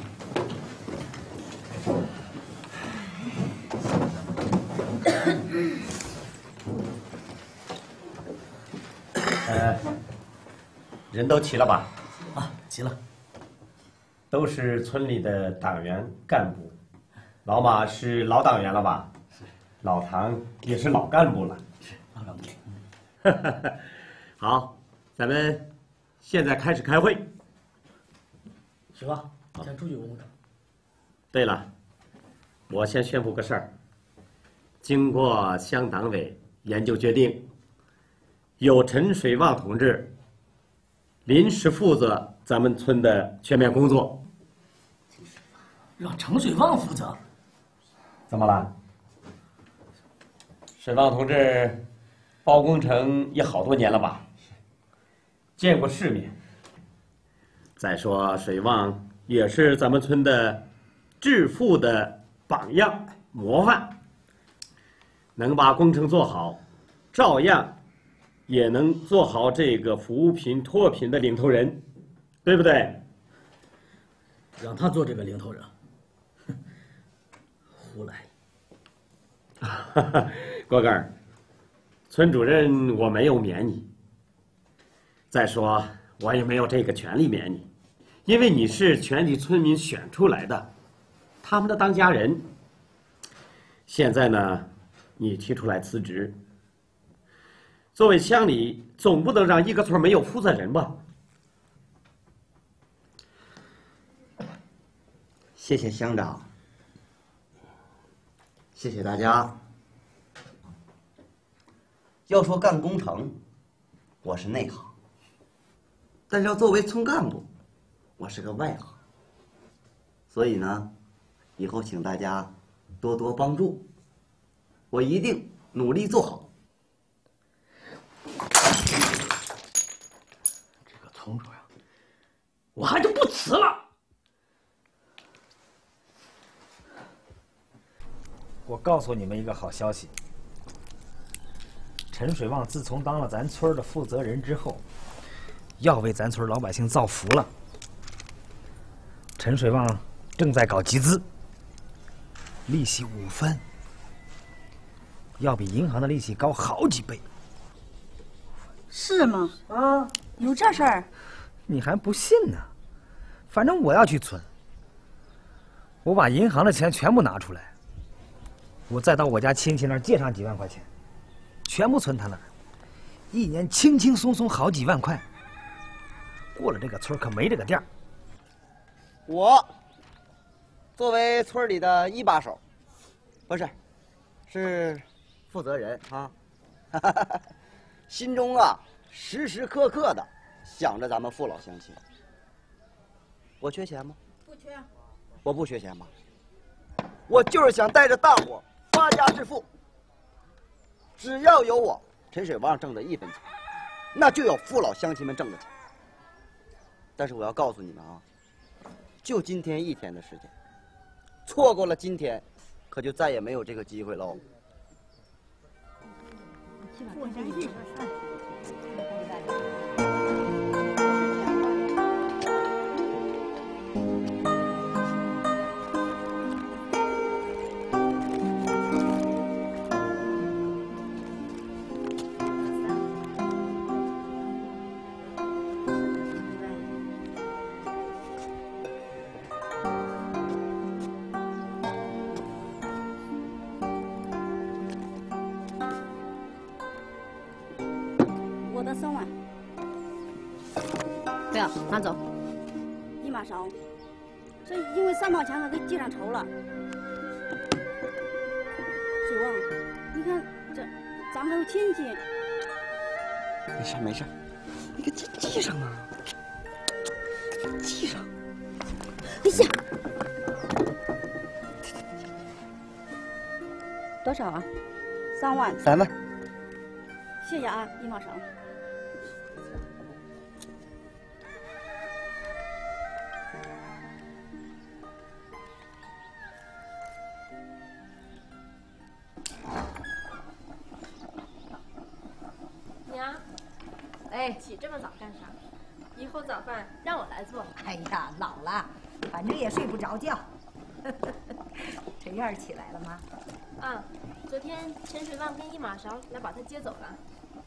呃，人都齐了吧？ 啊，齐了。 都是村里的党员干部。老马是老党员了吧？是。老唐也是老干部了。 是老干部。 好，咱们现在开始开会。 行吧，先出去问问他。 对了，我先宣布个事儿。经过乡党委研究决定，由陈水旺同志临时负责咱们村的全面工作。 让陈水旺负责？ 怎么了？水旺同志包工程也好多年了吧？见过世面。再说水旺也是咱们村的致富的榜样模范，能把工程做好，照样也能做好这个扶贫脱贫的领头人，对不对？ 让他做这个领头人，胡来！ 锅盖儿，村主任我没有免你。再说我也没有这个权利免你， 因为你是全体村民选出来的，他们的当家人。现在呢，你提出来辞职，作为乡里，总不能让一个村没有负责人吧？ 谢谢乡长，谢谢大家。要说干工程，我是内行；但是要作为村干部，我是个外行。所以呢，以后请大家多多帮助，我一定努力做好。 这个村主呀，我还是不辞了。我告诉你们一个好消息，陈水旺自从当了咱村的负责人之后，要为咱村老百姓造福了。陈水旺正在搞集资，利息五分，要比银行的利息高好几倍。 是吗？啊，有这事儿？ 你还不信呢？反正我要去存，我把银行的钱全部拿出来，我再到我家亲戚那儿借上几万块钱，全部存他那儿，一年轻轻松松好几万块。过了这个村可没这个店儿。 我作为村里的一把手，不是，是负责人啊，心中啊时时刻刻的想着咱们父老乡亲。我缺钱吗？ 不缺。 我不缺钱吗？我就是想带着大伙发家致富。只要有我陈水旺挣的一分钱，那就有父老乡亲们挣的钱。但是我要告诉你们啊，就今天一天的时间，错过了今天，可就再也没有这个机会喽。 我这一吃饭。我的三万， 不要拿走。 一马勺，这因为三毛钱了，给记上仇了。水旺，你看这，咱们还有亲戚。 没事没事，你给记记上啊，记上。 哎呀，多少啊？三万。 三万。 谢谢啊，一毛勺。 娘，哎，起这么早干啥？以后早饭让我来做。 哎呀，老了，反正也睡不着觉。陈燕起来了吗？ 啊，昨天陈水旺跟一马勺来把他接走了。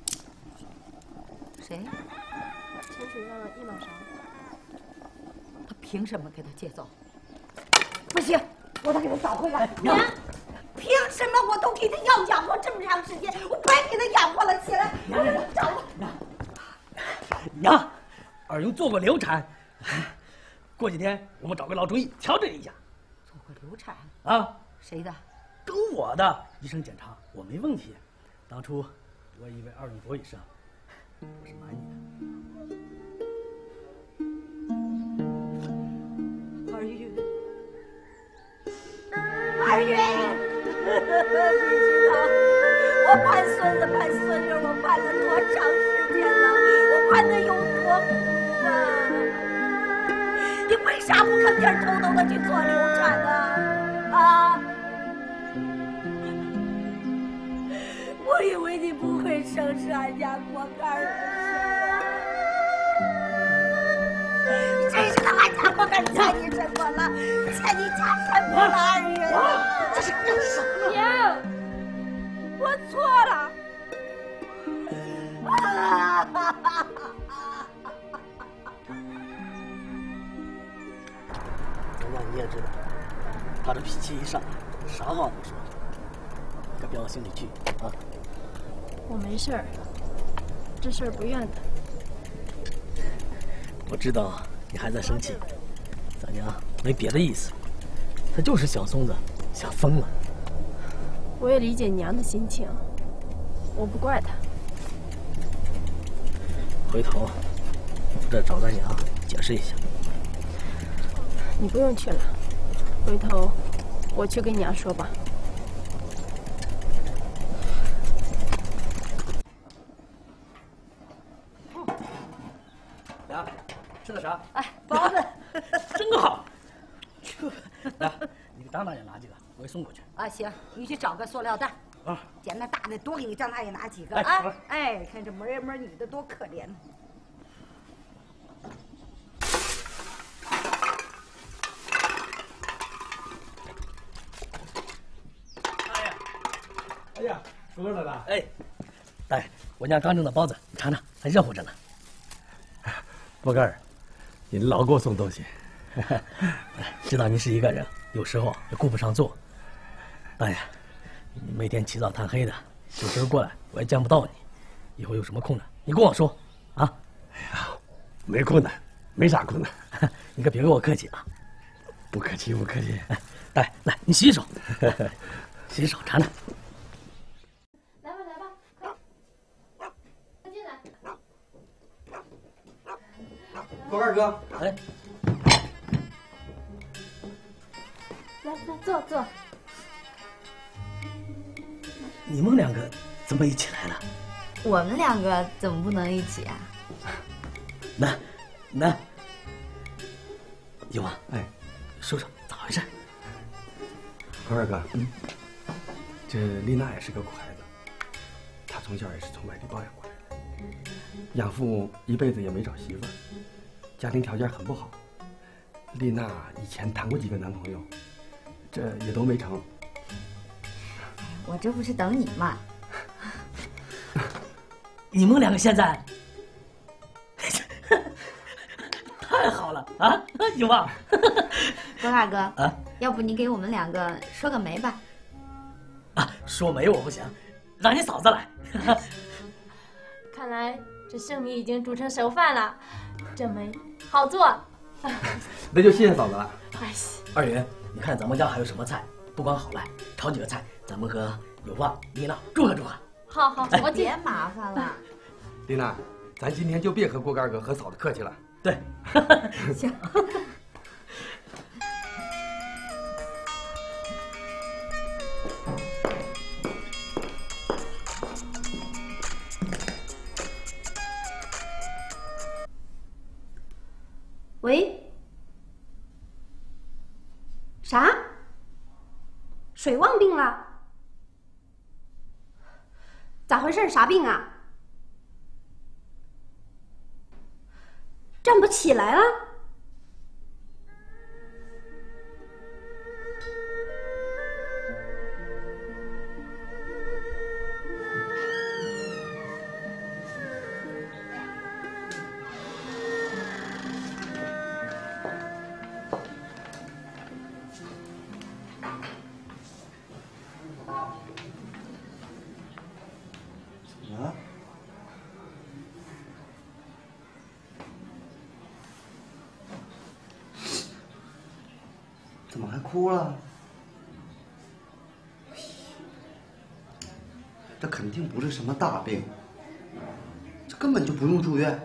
谁？ 陈水旺一马勺。 他凭什么给他接走？不行，我得给他找回来。 娘， 凭什么我都给他要养活这么长时间，我白给他养活了起来？我给他找娘，娘，二勇做过流产，过几天我们找个老中医调整一下。 做过流产啊？ 谁的？ 跟我的医生检查我没问题。当初我以为二勇卓医生我是瞒你的。二云，二云，你知道我盼孙子盼孙女，我盼了多长时间了？我盼的有多苦啊！你为啥不吭气儿，偷偷的去做流产呢？啊！我以为你不会生是俺家锅盖儿的事，你真是他俺家锅盖儿欠你什么了？欠你家什么了，二云啊？这是干啥？ 娘， 我错了。啊！ 娘你也知道，他这脾气一上来，啥话都说，可别往心里去啊。 我没事儿，这事儿不怨他。 我知道你还在生气，咱娘没别的意思，他就是小松子想疯了。 我也理解娘的心情，我不怪他。 回头我再找咱娘解释一下。 你不用去了，回头我去跟娘说吧。 娘，吃的啥？ 哎，包子， 真好。来，你给张大爷拿几个，我给送过去。 啊，行，你去找个塑料袋。 啊， 捡那大的，多给你张大爷拿几个哎啊！哎，看这模样模女的多可怜。 哎呀，叔叔来了！哎，大爷，我娘刚蒸的包子，你尝尝，还热乎着呢。 波哥儿，您老给我送东西。 知道您是一个人，有时候也顾不上做。大爷，你每天起早贪黑的，有时候过来我也见不到你。以后有什么空呢，你跟我说啊。 哎呀，没空的，没啥空的。 你可别跟我客气啊。 不客气，不客气。 大爷，来，你洗手，洗手尝尝。 来吧，来吧，快，快进来。 波哥哥， 哎， 来来，坐坐。 你们两个怎么一起来了？ 我们两个怎么不能一起啊？ 那，那，有啊， 哎， 说说咋回事？ 波二哥，嗯，这丽娜也是个苦孩子，她从小也是从外地抱养过来的，养父一辈子也没找媳妇儿，家庭条件很不好。丽娜以前谈过几个男朋友，这也都没成。 我这不是等你吗？ 你们两个现在太好了啊，有啊。 郭大哥啊， 要不你给我们两个说个媒吧？ 啊，说媒我不行，让你嫂子来。 看来这生米已经煮成熟饭了，这媒好做。 那就谢谢嫂子了。 哎， 二云，你看咱们家还有什么菜？不光好赖，炒几个菜，咱们和有旺、丽娜祝贺祝贺。 好好，我别麻烦了。 丽娜，咱今天就别和锅盖哥和嫂子客气了。 对， 行。 喂？啥？水旺病了？咋回事？啥病啊？站不起来了？ 啊？怎么还哭了？这肯定不是什么大病，这根本就不用住院。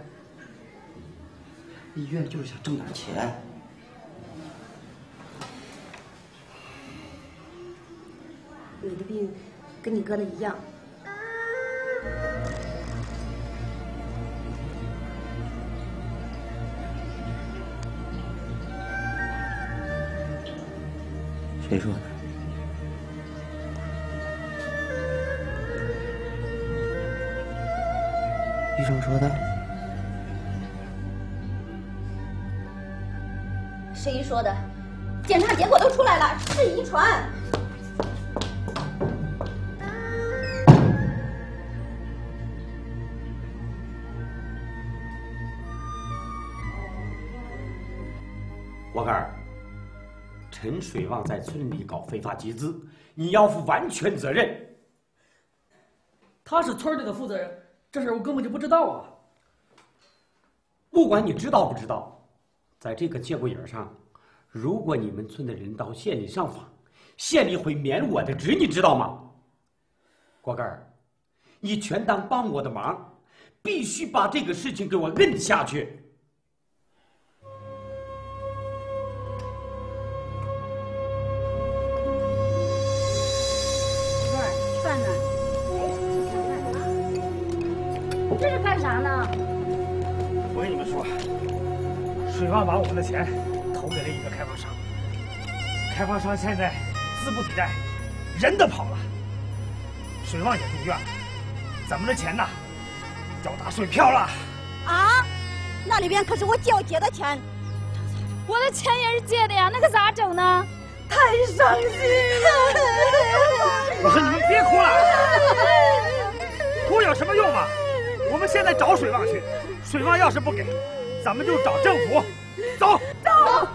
医院就是想挣点钱。 你的病跟你哥的一样。 谁说的？医生说的。 谁说的？检查结果都出来了，是遗传。 锅盖儿， 陈水旺在村里搞非法集资，你要负完全责任。 他是村里的负责人，这事我根本就不知道啊。 不管你知道不知道，在这个节骨眼上，如果你们村的人到县里上访，县里会免我的职，你知道吗？锅盖儿，你全当帮我的忙，必须把这个事情给我摁下去。 算了，这是干啥呢？ 我跟你们说，水旺把我们的钱投给了一个开发商，开发商现在资不抵债，人都跑了，水旺也住院了，咱们的钱呢，要打水漂了。 啊，那里边可是我娇姐的钱， 我的钱也是借的呀，那可咋整呢？ 太伤心了！ 我说你们别哭了，哭有什么用啊？我们现在找水旺去，水旺要是不给，咱们就找政府。走走。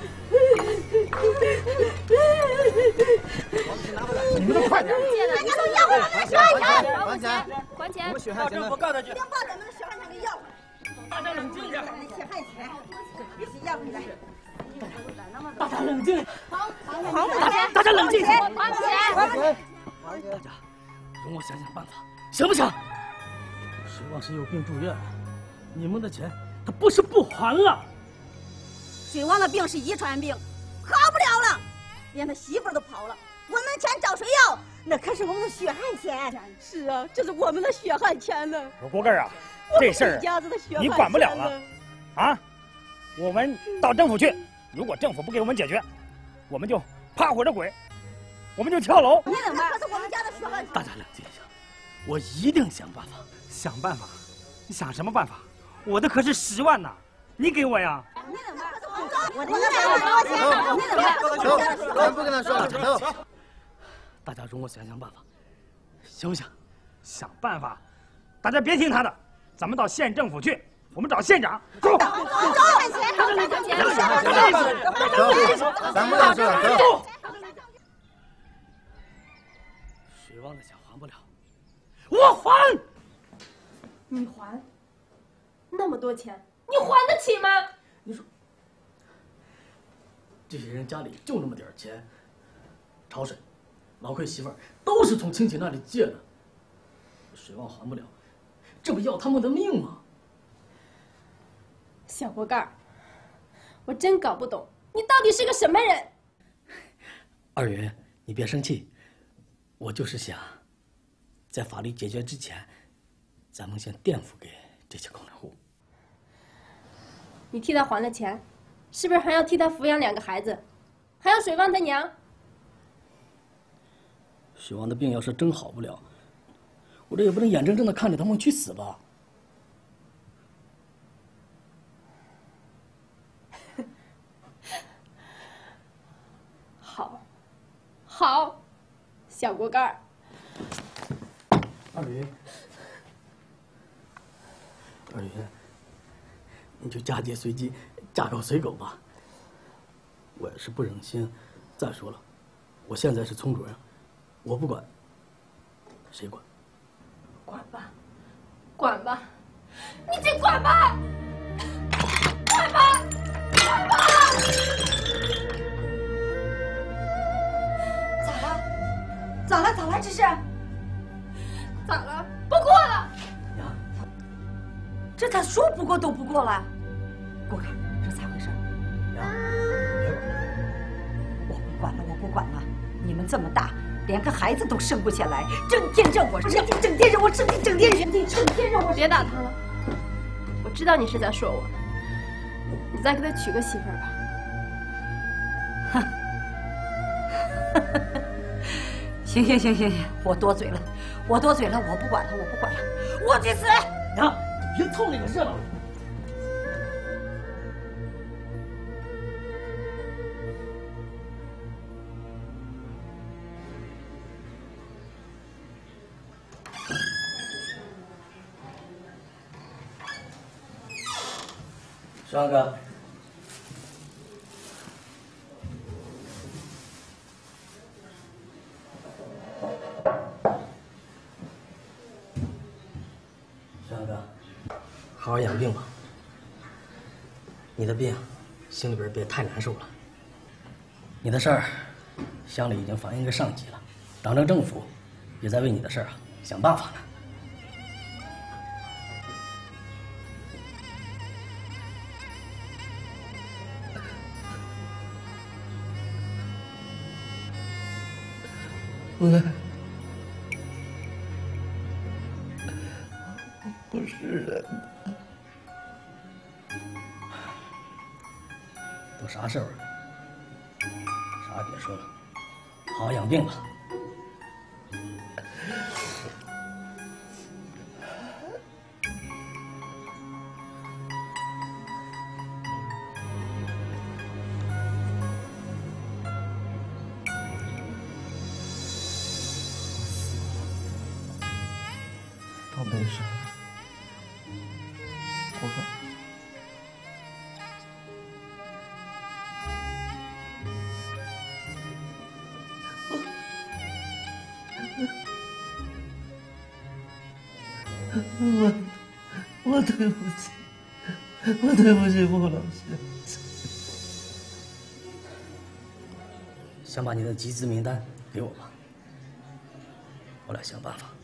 你们都快点！ 大家都要回来，血汗钱！ 还钱！还钱！ 我们血汗钱！政府告他去！ 要把咱们的血汗钱给要回来！ 大家冷静一点！ 血汗钱必须要回来！ 大家冷静！ 还还大家大家冷静！ 还钱！还钱！ 大家，容我想想办法，行不行？水旺是有病住院了，你们的钱他不是不还了。 水旺的病是遗传病，好不了了，连他媳妇都跑了，我们钱找谁要？那可是我们的血汗钱。是啊，这是我们的血汗钱呢。 我锅盖啊，这事儿你管不了了，啊！我们到政府去，如果政府不给我们解决，我们就趴活着滚，我们就跳楼。 你怎么？可是我们家的血汗钱。 大家冷静一下，我一定想办法。 想办法？你想什么办法？我的可是十万呢，你给我呀！ 你怎么？我的钱，你怎么？ 咱不跟他说了，走。大家容我想想办法，行不行？ 想办法，大家别听他的，咱们到县政府去，我们找县长。走， 走，赚钱，赚钱， 走，咱不跟他说了，走。水旺的钱还不了，我还。 你还？那么多钱，你还得起吗？ 你说，这些人家里就那么点钱，潮水、老奎媳妇儿都是从亲戚那里借的，水旺还不了，这不要他们的命吗？ 小锅盖儿，我真搞不懂，你到底是个什么人？ 二云，你别生气，我就是想，在法律解决之前，咱们先垫付给这些工人户。 你替他还了钱，是不是还要替他抚养两个孩子，还要水旺他娘？ 水旺的病要是真好不了，我这也不能眼睁睁的看着他们去死吧？ 好，好，小锅盖儿。 二云，二云，你就嫁鸡随鸡，嫁狗随狗吧。我也是不忍心。再说了，我现在是村主任，我不管，谁管？ 管吧，管吧，你去管吧，管吧，管吧！ 咋了？咋了？咋了？这是？ 咋了？不过了。 娘， 这咋说不过都不过了？锅盖，这咋回事？ 娘， 我不管了，我不管了。你们这么大，连个孩子都生不下来，整天让我生气，整天让我生气，整天生气，整天让我…… 别打他了，我知道你是在说我，你再给他娶个媳妇儿吧。 哼。行行行行行，我多嘴了，我多嘴了，我不管了，我不管了，我去死！ 娘，别凑那个热闹。水旺哥， 好好养病吧。你的病，心里边别太难受了。你的事儿，乡里已经反映给上级了，党政政府也在为你的事儿啊想办法呢。 我不是人。 都啥时候了？啥也别说了，好好养病吧。 倒没事，我看。我我对不起，我对不起穆老师。 想把你的集资名单给我吧，我来想办法。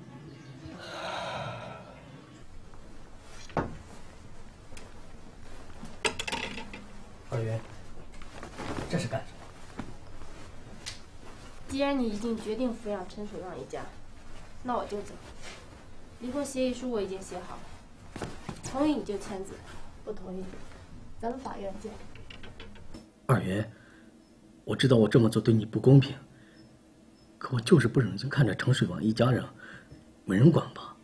二云，这是干什么？ 既然你已经决定抚养陈水旺一家，那我就走。离婚协议书我已经写好了，同意你就签字，不同意，咱们法院见。 二云，我知道我这么做对你不公平，可我就是不忍心看着陈水旺一家人没人管吧。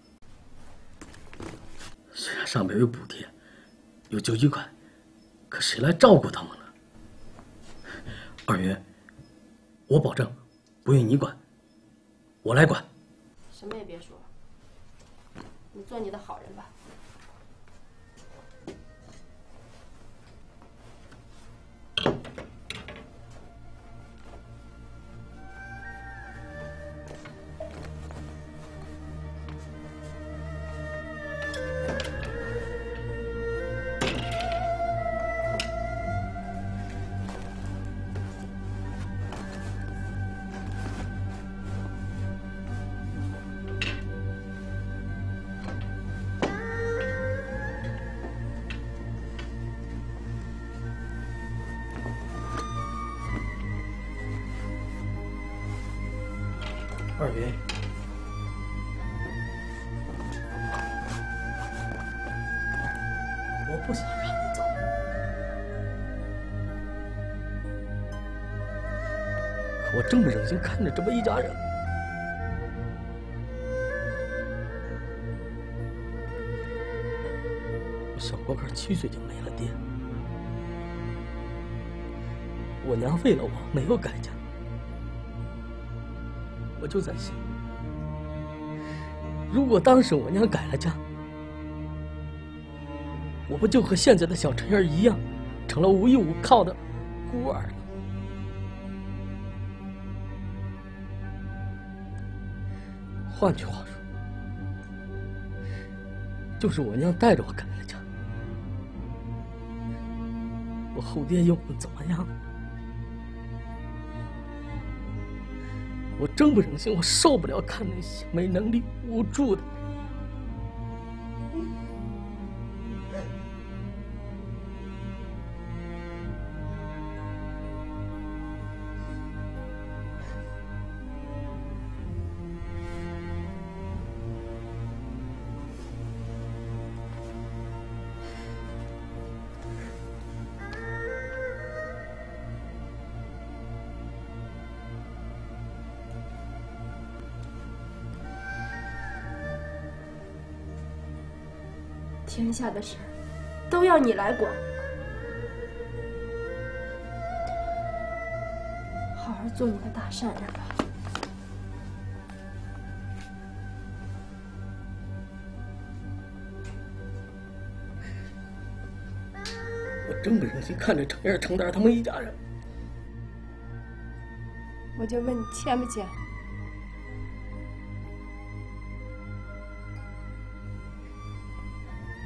虽然上边有补贴，有救济款，可谁来照顾他们呢？二云，我保证，不用你管，我来管。 什么也别说，你做你的好人吧。 二云，我不想让你走，可我真不忍心看着这么一家人。我小锅盖七岁就没了爹，我娘为了我没有改嫁。我就在想，如果当时我娘改了嫁，我不就和现在的小陈儿一样，成了无依无靠的孤儿了？换句话说，就是我娘带着我改了嫁，我后爹又能怎么样？我真不忍心，我受不了看那些没能力、无助的。 天下的事都要你来管，好好做你的大善人吧。 我真不忍心看着程燕、程丹他们一家人。 我就问你签不签？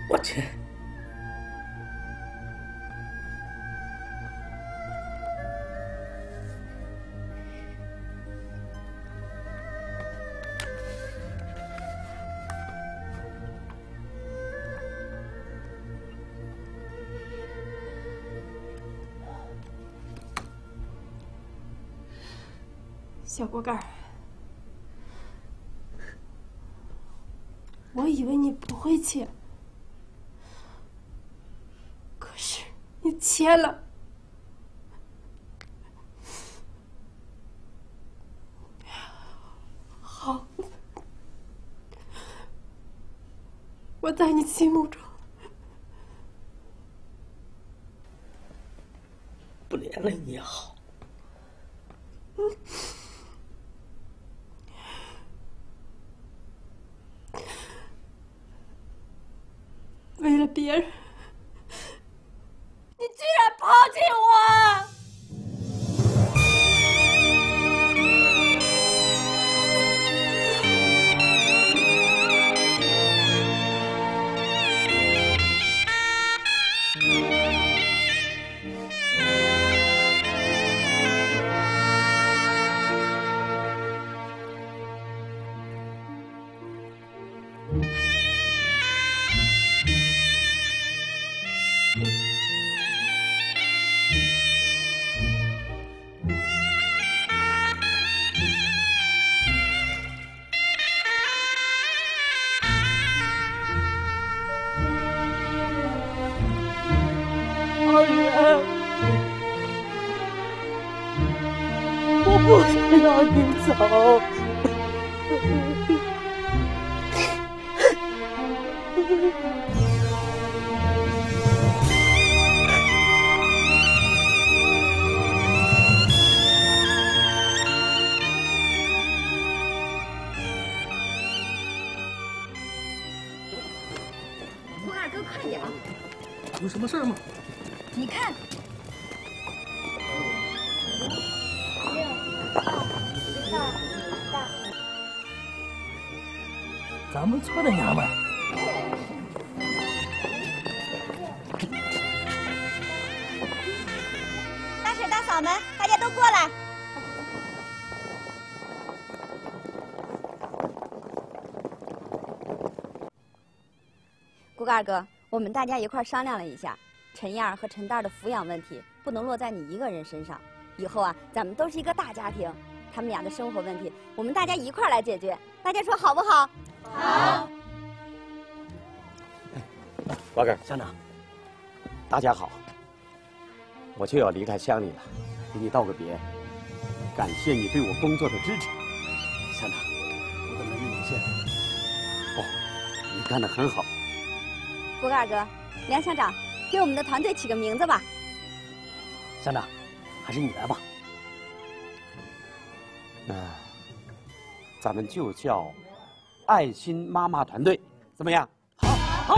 我去。 小锅盖儿，我以为你不会切，可是你切了。好，我在你心目中不连累你也好。 嗯。为了别人，你居然抛弃我！ 我不想让你走。 胡二哥，快点！ 有什么事吗？ 你看。 咱们村的娘们儿， 大婶大嫂们，大家都过来。 顾二哥，我们大家一块商量了一下，陈燕儿和陈蛋儿的抚养问题不能落在你一个人身上。以后啊，咱们都是一个大家庭，他们俩的生活问题，我们大家一块儿来解决。大家说好不好？ 好，瓜根乡长， 大家好。我就要离开乡里了，给你道个别，感谢你对我工作的支持。 乡长，我的能力有限。 哦，你干得很好。 郭二哥，梁乡长，给我们的团队起个名字吧。 乡长，还是你来吧。 那、呃，咱们就叫。 爱心妈妈团队怎么样？ 好，好。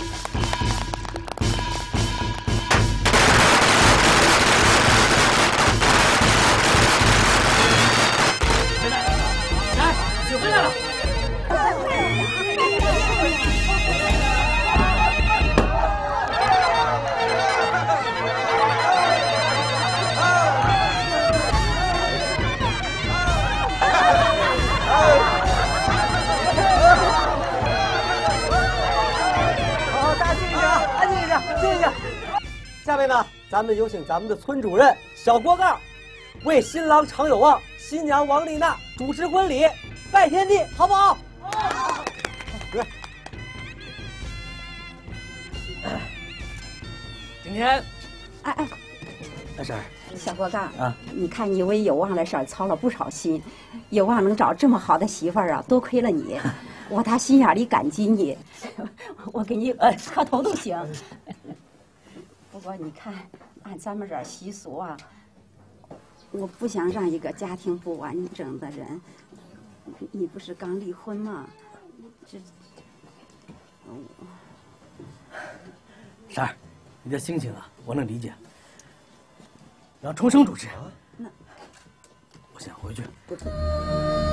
回来，来，酒回来了。 下面呢，咱们有请咱们的村主任小锅盖，为新郎常有望、新娘王丽娜主持婚礼，拜天地，好不好？好。对。 今天， 哎哎， 大婶儿， 小锅盖啊， 你看你为有望的事儿操了不少心，有望能找这么好的媳妇儿啊，多亏了你，我打心眼里感激你，我给你呃磕头都行。不过你看，按咱们这儿习俗啊，我不想让一个家庭不完整的人。你不是刚离婚吗？这， 婶儿，你的心情啊，我能理解。让重生主持， 那， 我先回去。 不。